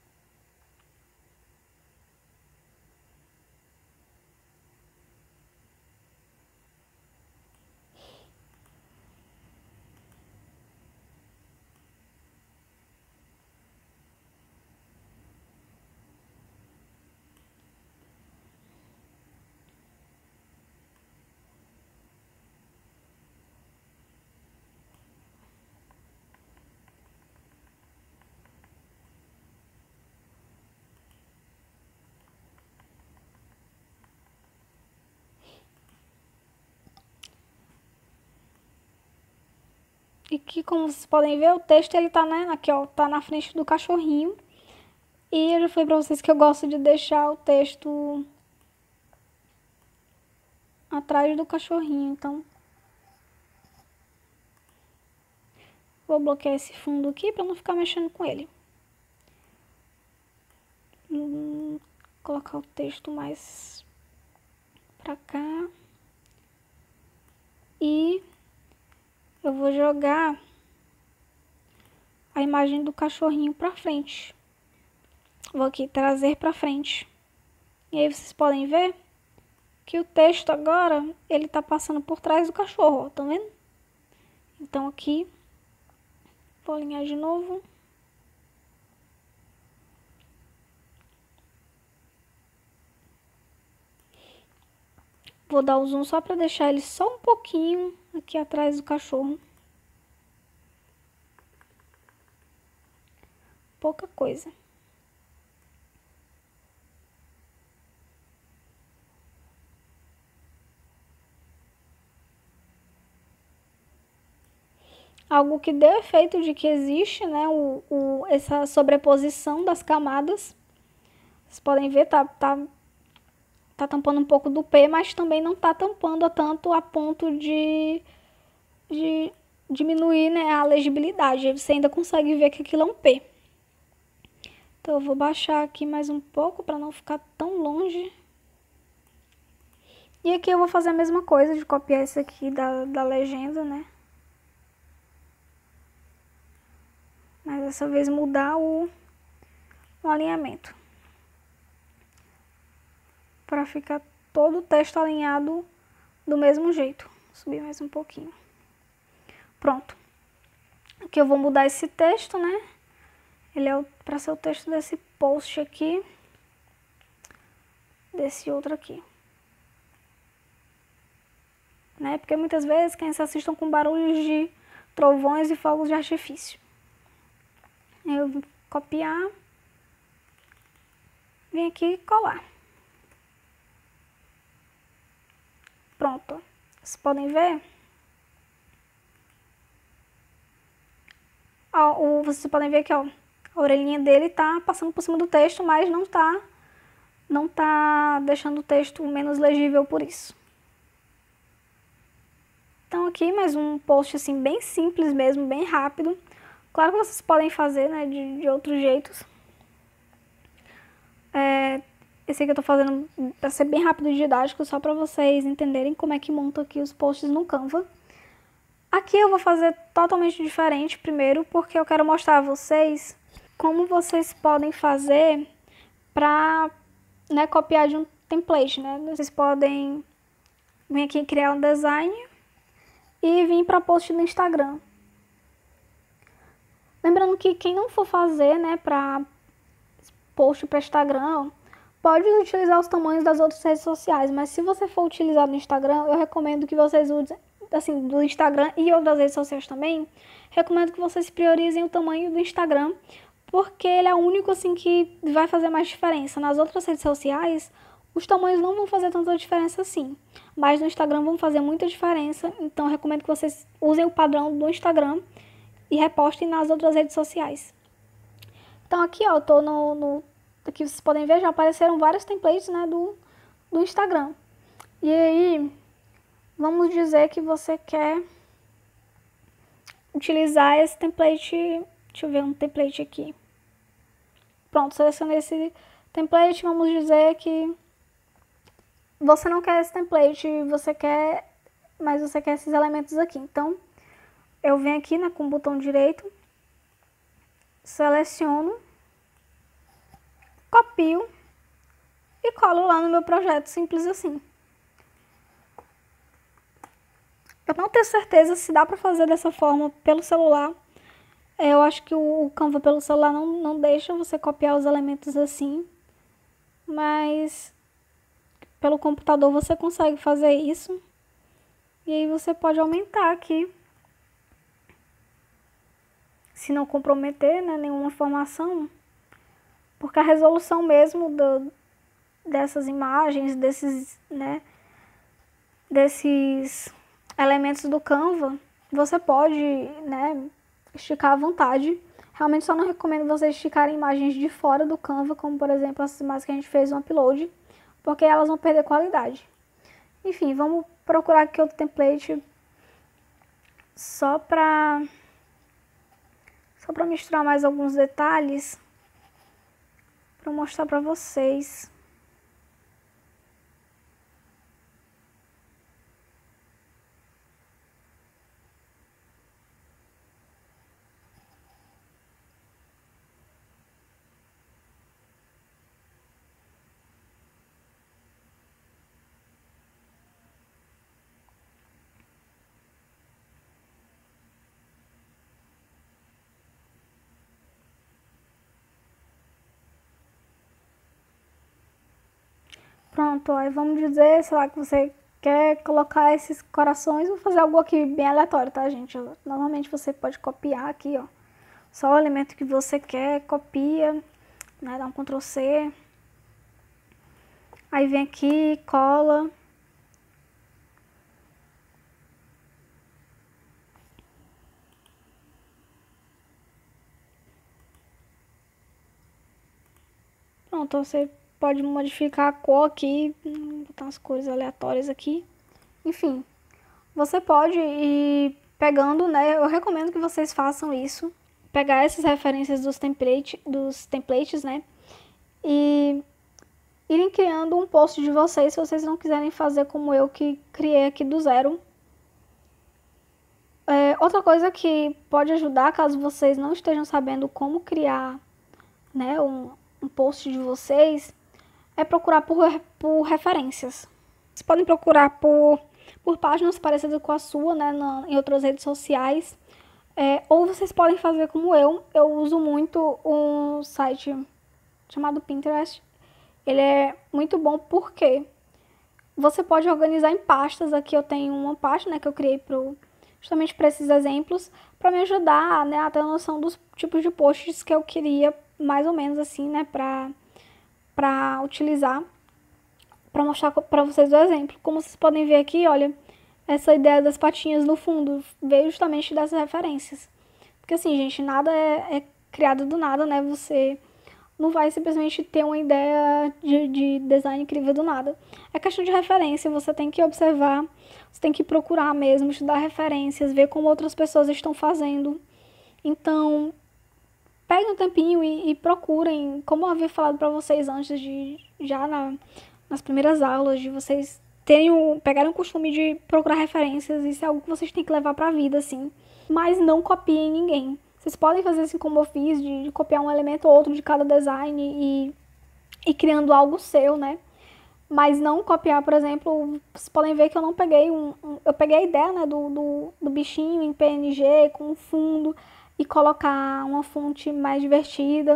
E que, como vocês podem ver, o texto ele tá, né, aqui, ó, tá na frente do cachorrinho. E eu já falei pra vocês que eu gosto de deixar o texto atrás do cachorrinho, então vou bloquear esse fundo aqui pra não ficar mexendo com ele. Hum, colocar o texto mais pra cá. E eu vou jogar a imagem do cachorrinho pra frente. Vou aqui trazer pra frente. E aí vocês podem ver que o texto agora, ele tá passando por trás do cachorro, ó, tá vendo? Então aqui, vou alinhar de novo. Vou dar o zoom só pra deixar ele só um pouquinho aqui atrás do cachorro. Pouca coisa. Algo que deu efeito de que existe, né, o, o, essa sobreposição das camadas. Vocês podem ver, tá, tá, tá tampando um pouco do P, mas também não tá tampando a tanto a ponto de, de diminuir, né, a legibilidade. Aí você ainda consegue ver que aquilo é um P. Então eu vou baixar aqui mais um pouco para não ficar tão longe. E aqui eu vou fazer a mesma coisa de copiar isso aqui da, da legenda, né? Mas dessa vez mudar o, o alinhamento. Para ficar todo o texto alinhado do mesmo jeito. Vou subir mais um pouquinho. Pronto. Aqui eu vou mudar esse texto, né? Ele é para ser o texto desse post aqui. Desse outro aqui. Né? Porque muitas vezes quem se assistam com barulhos de trovões e fogos de artifício. Eu vou copiar. Vem aqui e colar. Pronto. Vocês podem ver. Ó, o, vocês podem ver que ó, a orelhinha dele tá passando por cima do texto, mas não tá, não tá deixando o texto menos legível por isso. Então aqui mais um post assim bem simples mesmo, bem rápido. Claro que vocês podem fazer, né, de, de outros jeitos. É, esse aqui eu tô fazendo para ser bem rápido e didático, só para vocês entenderem como é que monta aqui os posts no Canva. Aqui eu vou fazer totalmente diferente primeiro, porque eu quero mostrar a vocês como vocês podem fazer para, né, copiar de um template, né? Vocês podem vir aqui criar um design e vir para post no Instagram. Lembrando que quem não for fazer, né, para post para Instagram, pode utilizar os tamanhos das outras redes sociais, mas se você for utilizar no Instagram, eu recomendo que vocês usem, assim, do Instagram e outras redes sociais também, recomendo que vocês priorizem o tamanho do Instagram, porque ele é o único, assim, que vai fazer mais diferença. Nas outras redes sociais, os tamanhos não vão fazer tanta diferença assim, mas no Instagram vão fazer muita diferença, então eu recomendo que vocês usem o padrão do Instagram e repostem nas outras redes sociais. Então aqui, ó, eu tô no, no aqui vocês podem ver, já apareceram vários templates, né, do, do Instagram. E aí, vamos dizer que você quer utilizar esse template, deixa eu ver um template aqui. Pronto, selecionei esse template, vamos dizer que você não quer esse template, você quer, mas você quer esses elementos aqui. Então, eu venho aqui, né, com o botão direito, seleciono, copio e colo lá no meu projeto, simples assim. Eu não tenho certeza se dá pra fazer dessa forma pelo celular. Eu acho que o Canva pelo celular não, não deixa você copiar os elementos assim, mas pelo computador você consegue fazer isso. E aí você pode aumentar aqui, se não comprometer, né, nenhuma informação. Porque a resolução mesmo do, dessas imagens, desses, né, desses elementos do Canva, você pode, né, esticar à vontade. Realmente só não recomendo vocês esticarem imagens de fora do Canva, como por exemplo essas imagens que a gente fez no upload, porque elas vão perder qualidade. Enfim, vamos procurar aqui outro template só pra, só pra misturar mais alguns detalhes, para mostrar para vocês. Pronto, aí vamos dizer, sei lá, que você quer colocar esses corações, vou fazer algo aqui bem aleatório, tá, gente? Normalmente você pode copiar aqui, ó, só o elemento que você quer, copia, né, dá um control C, aí vem aqui, cola, pronto, você pode modificar a cor aqui, botar umas cores aleatórias aqui, enfim, você pode ir pegando, né, eu recomendo que vocês façam isso, pegar essas referências dos, template, dos templates, né, e irem criando um post de vocês, se vocês não quiserem fazer como eu, que criei aqui do zero. É, outra coisa que pode ajudar, caso vocês não estejam sabendo como criar, né, um, um post de vocês, é procurar por, por referências. Vocês podem procurar por, por páginas parecidas com a sua, né, na, em outras redes sociais. É, ou vocês podem fazer como eu. Eu uso muito um site chamado Pinterest. Ele é muito bom porque você pode organizar em pastas. Aqui eu tenho uma pasta, né, que eu criei pro, justamente para esses exemplos, para me ajudar, né, a ter a noção dos tipos de posts que eu queria, mais ou menos assim, né, para para utilizar, para mostrar para vocês o exemplo. Como vocês podem ver aqui, olha, essa ideia das patinhas no fundo veio justamente dessas referências. Porque assim, gente, nada é, é criado do nada, né? Você não vai simplesmente ter uma ideia de, de design incrível do nada. É questão de referência, você tem que observar, você tem que procurar mesmo, estudar referências, ver como outras pessoas estão fazendo. Então, peguem um tempinho e, e procurem, como eu havia falado para vocês antes, de já na, nas primeiras aulas, de vocês terem o, pegarem o costume de procurar referências. Isso é algo que vocês têm que levar para a vida, assim. Mas não copiem ninguém. Vocês podem fazer assim como eu fiz, de, de copiar um elemento ou outro de cada design e, e criando algo seu, né? Mas não copiar, por exemplo, vocês podem ver que eu não peguei um... um eu peguei a ideia, né, do, do, do bichinho em P N G com fundo e colocar uma fonte mais divertida,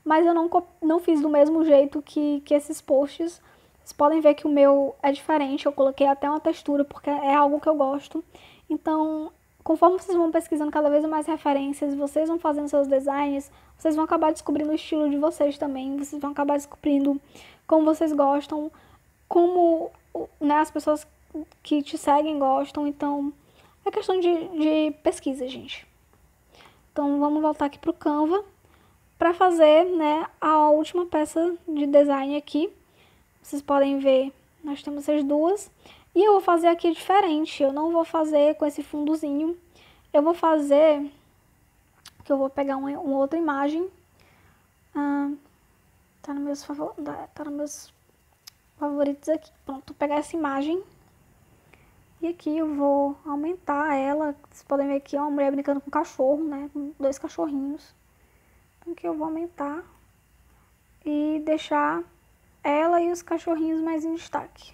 mas eu não, não fiz do mesmo jeito que, que esses posts. Vocês podem ver que o meu é diferente, eu coloquei até uma textura, porque é algo que eu gosto. Então, conforme vocês vão pesquisando cada vez mais referências, vocês vão fazendo seus designs, vocês vão acabar descobrindo o estilo de vocês também, vocês vão acabar descobrindo como vocês gostam, como, né, as pessoas que te seguem gostam. Então, é questão de, de pesquisa, gente. Então, vamos voltar aqui pro Canva para fazer, né, a última peça de design aqui. Vocês podem ver, nós temos essas duas. E eu vou fazer aqui diferente, eu não vou fazer com esse fundozinho. Eu vou fazer, que eu vou pegar uma, uma outra imagem. Ah, tá, nos meus favor, tá nos meus favoritos aqui. Pronto, vou pegar essa imagem. E aqui eu vou aumentar ela. Vocês podem ver aqui, ó, uma mulher brincando com um cachorro, né? Com dois cachorrinhos. Então aqui eu vou aumentar e deixar ela e os cachorrinhos mais em destaque.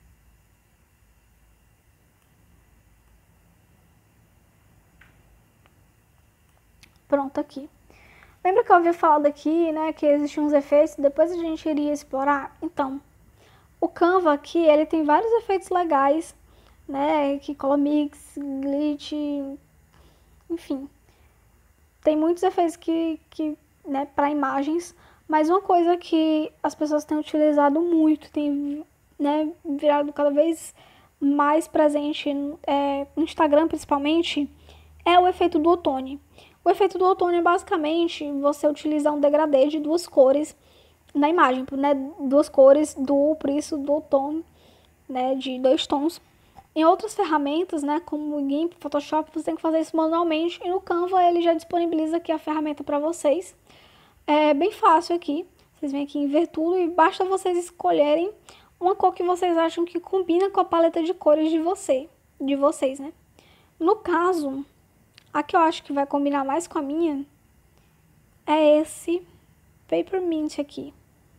Pronto, aqui. Lembra que eu havia falado aqui, né, que existiam uns efeitos, depois a gente iria explorar? Então, o Canva aqui, ele tem vários efeitos legais, né, que color mix, glitch, enfim. Tem muitos efeitos que, que né, para imagens, mas uma coisa que as pessoas têm utilizado muito, tem, né, virado cada vez mais presente é, no Instagram principalmente, é o efeito do outono. O efeito do outono é basicamente você utilizar um degradê de duas cores na imagem, né, duas cores do, por isso do outono, né, de dois tons. Em outras ferramentas, né, como o GIMP, Photoshop, você tem que fazer isso manualmente, e no Canva ele já disponibiliza aqui a ferramenta para vocês. É bem fácil aqui, vocês vêm aqui em ver tudo e basta vocês escolherem uma cor que vocês acham que combina com a paleta de cores de você, de vocês, né. No caso, a que eu acho que vai combinar mais com a minha é esse Peppermint aqui.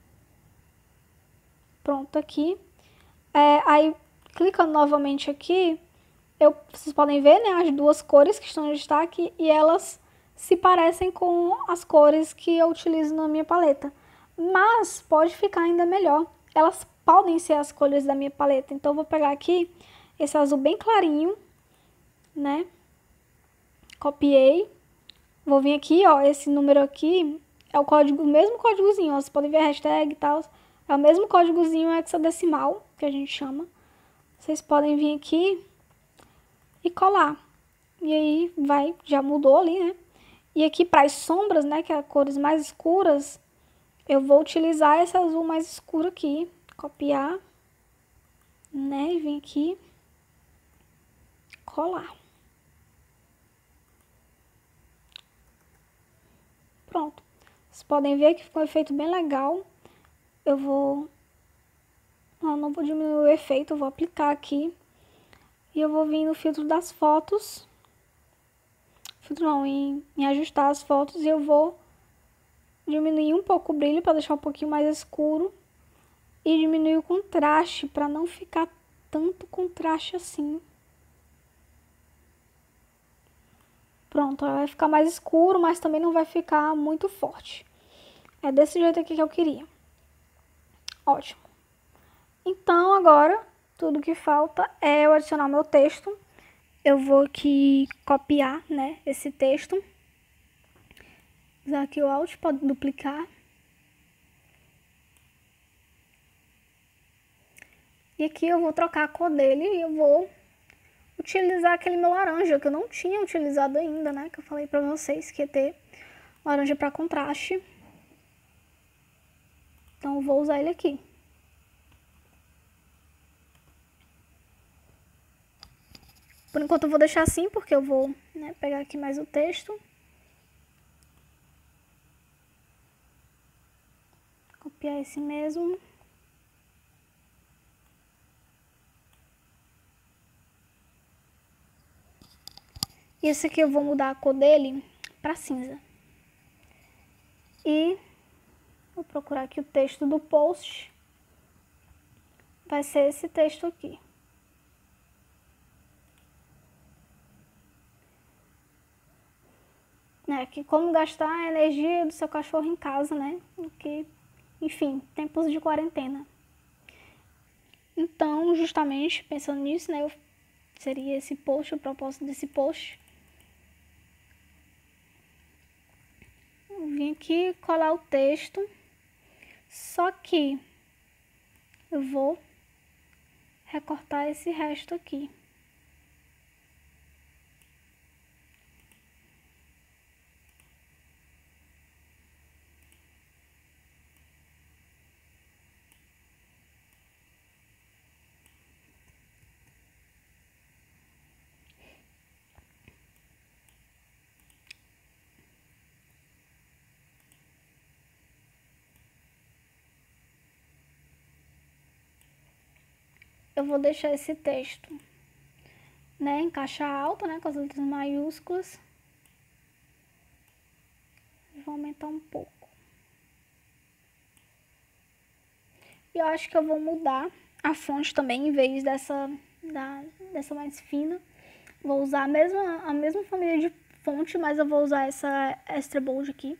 Pronto, aqui. É, aí, clicando novamente aqui, eu, vocês podem ver, né, as duas cores que estão em destaque e elas se parecem com as cores que eu utilizo na minha paleta. Mas pode ficar ainda melhor. Elas podem ser as cores da minha paleta. Então, eu vou pegar aqui esse azul bem clarinho, né? Copiei. Vou vir aqui, ó, esse número aqui é o código, o mesmo códigozinho, ó, vocês podem ver a hashtag e tal. É o mesmo códigozinho hexadecimal, que a gente chama. Vocês podem vir aqui e colar. E aí vai, já mudou ali, né? E aqui para as sombras, né, que é as cores mais escuras, eu vou utilizar esse azul mais escuro aqui. Copiar, né, e vir aqui, colar. Pronto. Vocês podem ver que ficou um efeito bem legal. Eu vou... Não, não vou diminuir o efeito, eu vou aplicar aqui. E eu vou vir no filtro das fotos. Filtro não, em, em ajustar as fotos. E eu vou diminuir um pouco o brilho para deixar um pouquinho mais escuro. E diminuir o contraste para não ficar tanto contraste assim. Pronto, vai ficar mais escuro, mas também não vai ficar muito forte. É desse jeito aqui que eu queria. Ótimo. Então, agora, tudo que falta é eu adicionar meu texto. Eu vou aqui copiar, né, esse texto. Usar aqui o Alt, pode duplicar. E aqui eu vou trocar a cor dele e eu vou utilizar aquele meu laranja, que eu não tinha utilizado ainda, né? Que eu falei pra vocês que ia ter laranja pra contraste. Então eu vou usar ele aqui. Por enquanto eu vou deixar assim, porque eu vou, né, pegar aqui mais o texto. Copiar esse mesmo. E esse aqui eu vou mudar a cor dele para cinza. E vou procurar aqui o texto do post. Vai ser esse texto aqui. né, que como gastar a energia do seu cachorro em casa, né, que, enfim, tempos de quarentena. Então, justamente pensando nisso, né, eu, seria esse post, o propósito desse post. Eu vim aqui colar o texto, só que eu vou recortar esse resto aqui. Eu vou deixar esse texto, né, em caixa alta, né, com as letras maiúsculas. Vou aumentar um pouco. E eu acho que eu vou mudar a fonte também, em vez dessa, da, dessa mais fina. Vou usar a mesma, a mesma família de fonte, mas eu vou usar essa Extra Bold aqui.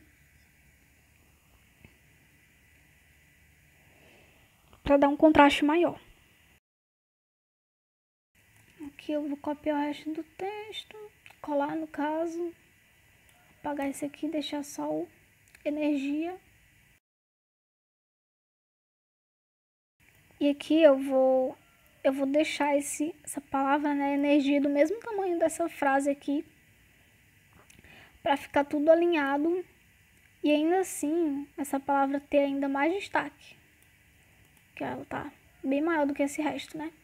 Para dar um contraste maior. Aqui eu vou copiar o resto do texto, colar no caso, apagar esse aqui e deixar só o energia. E aqui eu vou, eu vou deixar esse, essa palavra, né, energia, do mesmo tamanho dessa frase aqui, para ficar tudo alinhado e ainda assim essa palavra ter ainda mais destaque, que ela tá bem maior do que esse resto, né?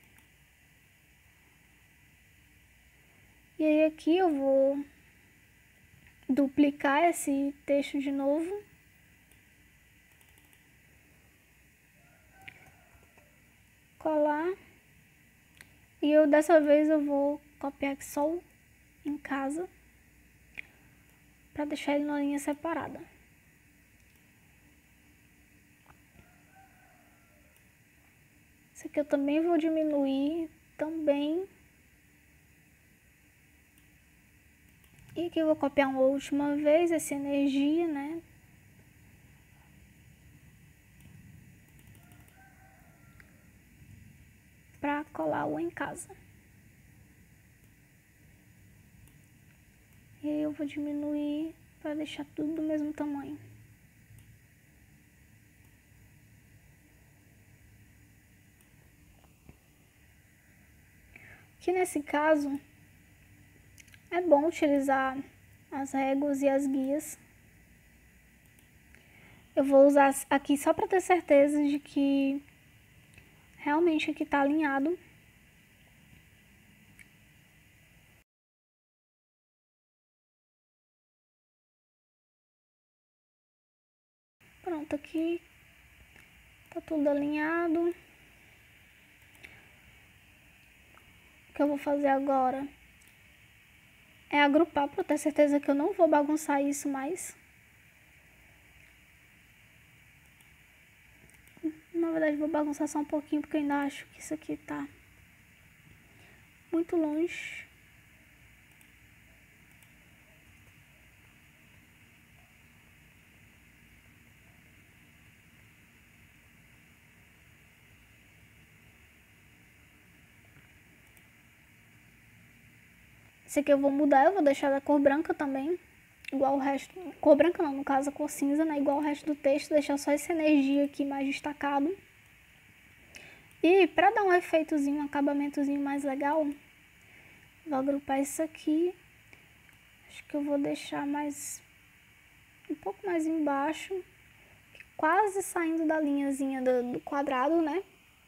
E aí aqui eu vou duplicar esse texto de novo. Colar. E eu dessa vez eu vou copiar aqui só o em casa, para deixar ele na linha separada. Esse aqui eu também vou diminuir também. E aqui eu vou copiar uma última vez essa energia, né? Para colar o em casa. E aí eu vou diminuir para deixar tudo do mesmo tamanho. Aqui nesse caso, é bom utilizar as réguas e as guias. Eu vou usar aqui só para ter certeza de que realmente aqui está alinhado. Pronto, aqui tá tudo alinhado. O que eu vou fazer agora é agrupar para ter certeza que eu não vou bagunçar isso mais. Na verdade, vou bagunçar só um pouquinho, porque eu ainda acho que isso aqui tá muito longe. Esse aqui eu vou mudar, eu vou deixar da cor branca também, igual o resto, cor branca não, no caso a cor cinza, né, igual o resto do texto, deixar só essa energia aqui mais destacado. E para dar um efeitozinho, um acabamentozinho mais legal, vou agrupar isso aqui, acho que eu vou deixar mais, um pouco mais embaixo, quase saindo da linhazinha do, do quadrado, né,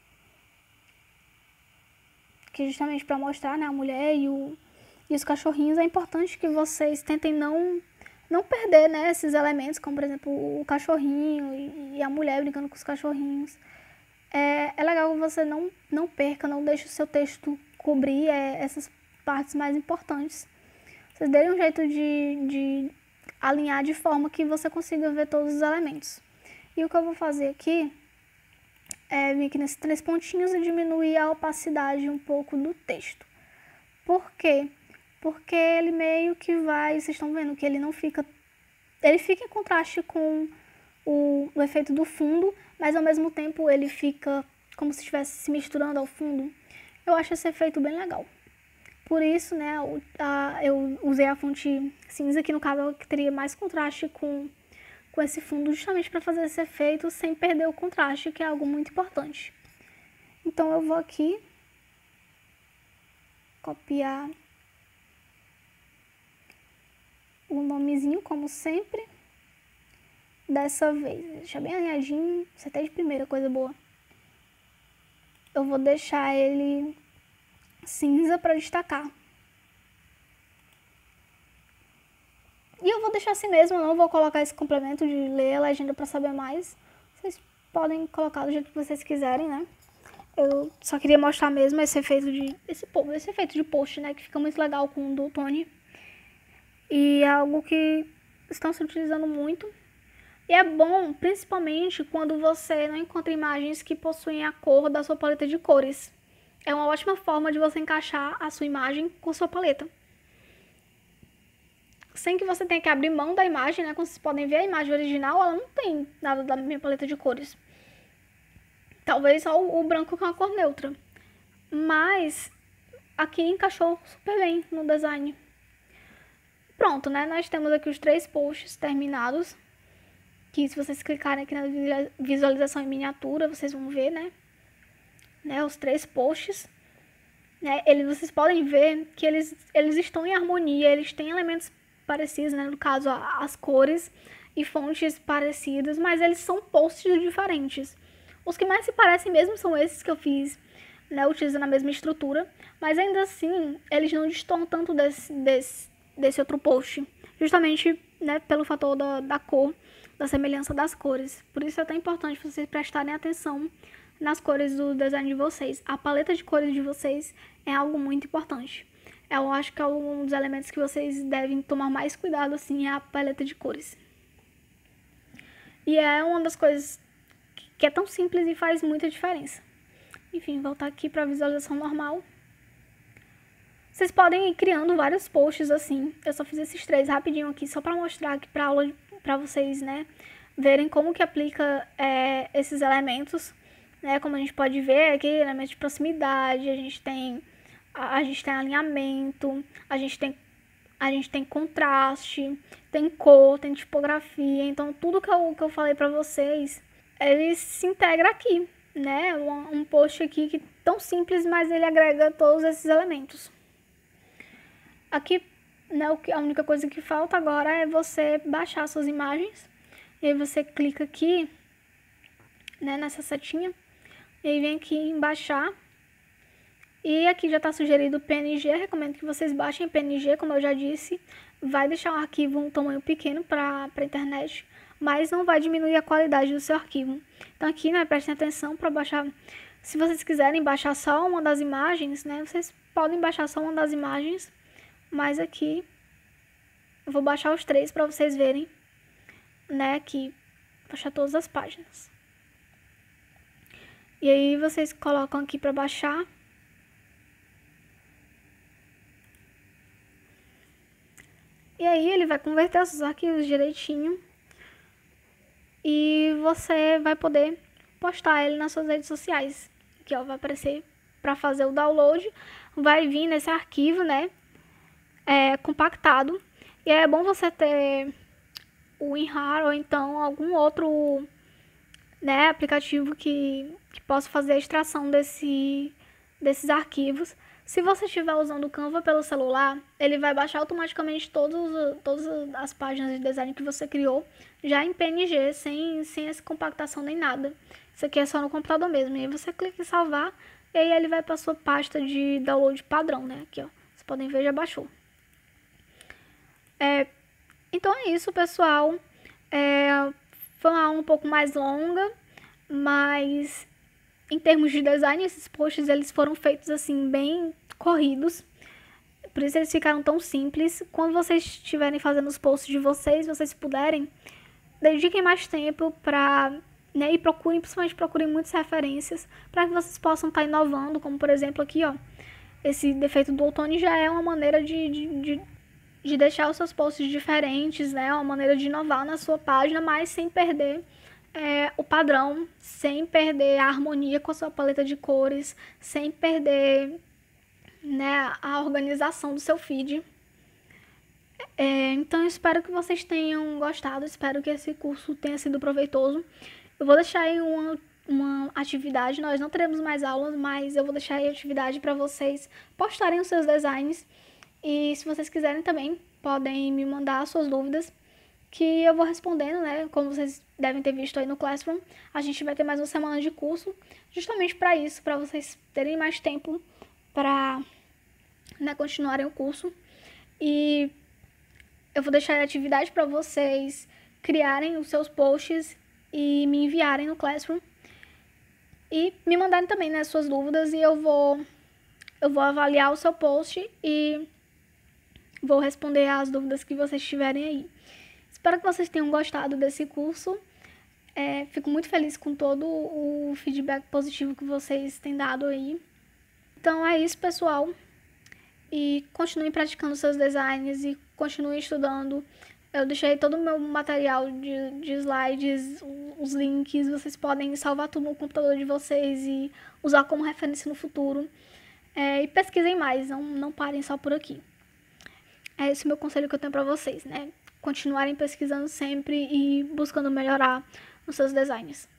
que justamente para mostrar, né, a mulher e o E os cachorrinhos, é importante que vocês tentem não, não perder, né, esses elementos, como por exemplo o cachorrinho e, e a mulher brincando com os cachorrinhos. É, é legal que você não, não perca, não deixe o seu texto cobrir é, essas partes mais importantes. Vocês deem um jeito de, de alinhar de forma que você consiga ver todos os elementos. E o que eu vou fazer aqui é vir aqui nesses três pontinhos e diminuir a opacidade um pouco do texto. Por quê? porque ele meio que vai, vocês estão vendo que ele não fica, ele fica em contraste com o, o efeito do fundo, mas ao mesmo tempo ele fica como se estivesse se misturando ao fundo. Eu acho esse efeito bem legal. Por isso, né, a, eu usei a fonte cinza, que no caso que teria mais contraste com, com esse fundo, justamente para fazer esse efeito sem perder o contraste, que é algo muito importante. Então eu vou aqui copiar o nomezinho, como sempre. Dessa vez, deixar bem alinhadinho, isso até de primeira, coisa boa. Eu vou deixar ele cinza para destacar. E eu vou deixar assim mesmo, eu não vou colocar esse complemento de ler a legenda para saber mais. Vocês podem colocar do jeito que vocês quiserem, né? Eu só queria mostrar mesmo esse efeito de esse, esse efeito de post, né, que fica muito legal com o do Tony. E é algo que estão se utilizando muito. E é bom, principalmente, quando você não encontra imagens que possuem a cor da sua paleta de cores. É uma ótima forma de você encaixar a sua imagem com a sua paleta. Sem que você tenha que abrir mão da imagem, né? Como vocês podem ver, a imagem original, ela não tem nada da minha paleta de cores. Talvez só o, o branco com a cor neutra. Mas aqui encaixou super bem no design. Pronto, né? Nós temos aqui os três posts terminados. Que se vocês clicarem aqui na visualização em miniatura, vocês vão ver, né? né os três posts. Né? Eles, vocês podem ver que eles, eles estão em harmonia, eles têm elementos parecidos, né? No caso, as cores e fontes parecidas, mas eles são posts diferentes. Os que mais se parecem mesmo são esses que eu fiz, né? Utilizando a mesma estrutura, mas ainda assim, eles não distorcem tanto desse, desse, desse outro post. Justamente, né, pelo fator da, da cor, da semelhança das cores. Por isso é tão importante vocês prestarem atenção nas cores do design de vocês. A paleta de cores de vocês é algo muito importante. Eu acho que é um dos elementos que vocês devem tomar mais cuidado, assim, é a paleta de cores. E é uma das coisas que é tão simples e faz muita diferença. Enfim, voltar aqui para a visualização normal. Vocês podem ir criando vários posts assim. Eu só fiz esses três rapidinho aqui, só para mostrar aqui para aula, para vocês, né, verem como que aplica é, esses elementos, né? Como a gente pode ver aqui, elementos de proximidade, a gente tem a, a gente tem alinhamento, a gente tem a gente tem contraste, tem cor, tem tipografia. Então tudo que eu que eu falei para vocês, ele se integra aqui, né? Um, um post aqui que tão simples, mas ele agrega todos esses elementos. Aqui, né, a única coisa que falta agora é você baixar suas imagens. E aí você clica aqui, né, nessa setinha. E aí vem aqui em baixar. E aqui já está sugerido o P N G. Recomendo que vocês baixem o P N G, como eu já disse. Vai deixar o arquivo um tamanho pequeno para a internet, mas não vai diminuir a qualidade do seu arquivo. Então aqui, né, prestem atenção para baixar. Se vocês quiserem baixar só uma das imagens, né, vocês podem baixar só uma das imagens. Mas aqui eu vou baixar os três para vocês verem, né, que baixar todas as páginas. E aí vocês colocam aqui para baixar. E aí ele vai converter os arquivos direitinho. E você vai poder postar ele nas suas redes sociais. Aqui, ó, vai aparecer para fazer o download. Vai vir nesse arquivo, né, É, compactado, e é bom você ter o WinRAR ou então algum outro, né, aplicativo que, que possa fazer a extração desse, desses arquivos. Se você estiver usando o Canva pelo celular, ele vai baixar automaticamente todos, todas as páginas de design que você criou, já em P N G, sem, sem essa compactação nem nada. Isso aqui é só no computador mesmo. E aí você clica em salvar, e aí ele vai para a sua pasta de download padrão, né, aqui, ó. Vocês podem ver, já baixou. É, então é isso, pessoal. É, foi uma aula um pouco mais longa, mas em termos de design, esses posts eles foram feitos assim bem corridos, por isso eles ficaram tão simples. Quando vocês estiverem fazendo os posts de vocês, vocês puderem, dediquem mais tempo para, né, e procurem, principalmente procurem muitas referências para que vocês possam estar inovando, como por exemplo aqui, ó, esse defeito do outono já é uma maneira de, de, de, de deixar os seus posts diferentes, né? Uma maneira de inovar na sua página, mas sem perder é, o padrão, sem perder a harmonia com a sua paleta de cores, sem perder, né, a organização do seu feed. É, então eu espero que vocês tenham gostado, espero que esse curso tenha sido proveitoso. Eu vou deixar aí uma, uma atividade, nós não teremos mais aulas, mas eu vou deixar aí a atividade para vocês postarem os seus designs. E se vocês quiserem também, podem me mandar as suas dúvidas, que eu vou respondendo, né? Como vocês devem ter visto aí no Classroom, a gente vai ter mais uma semana de curso, justamente para isso, para vocês terem mais tempo para, né, continuarem o curso. E eu vou deixar a atividade para vocês criarem os seus posts e me enviarem no Classroom. E me mandarem também, né, suas dúvidas, e eu vou, eu vou avaliar o seu post e vou responder as dúvidas que vocês tiverem aí. Espero que vocês tenham gostado desse curso. É, fico muito feliz com todo o feedback positivo que vocês têm dado aí. Então é isso, pessoal. E continuem praticando seus designs e continuem estudando. Eu deixei todo o meu material de, de slides, os links, vocês podem salvar tudo no computador de vocês e usar como referência no futuro. É, e pesquisem mais, não, não parem só por aqui. É esse o meu conselho que eu tenho pra vocês, né? Continuarem pesquisando sempre e buscando melhorar os seus designs.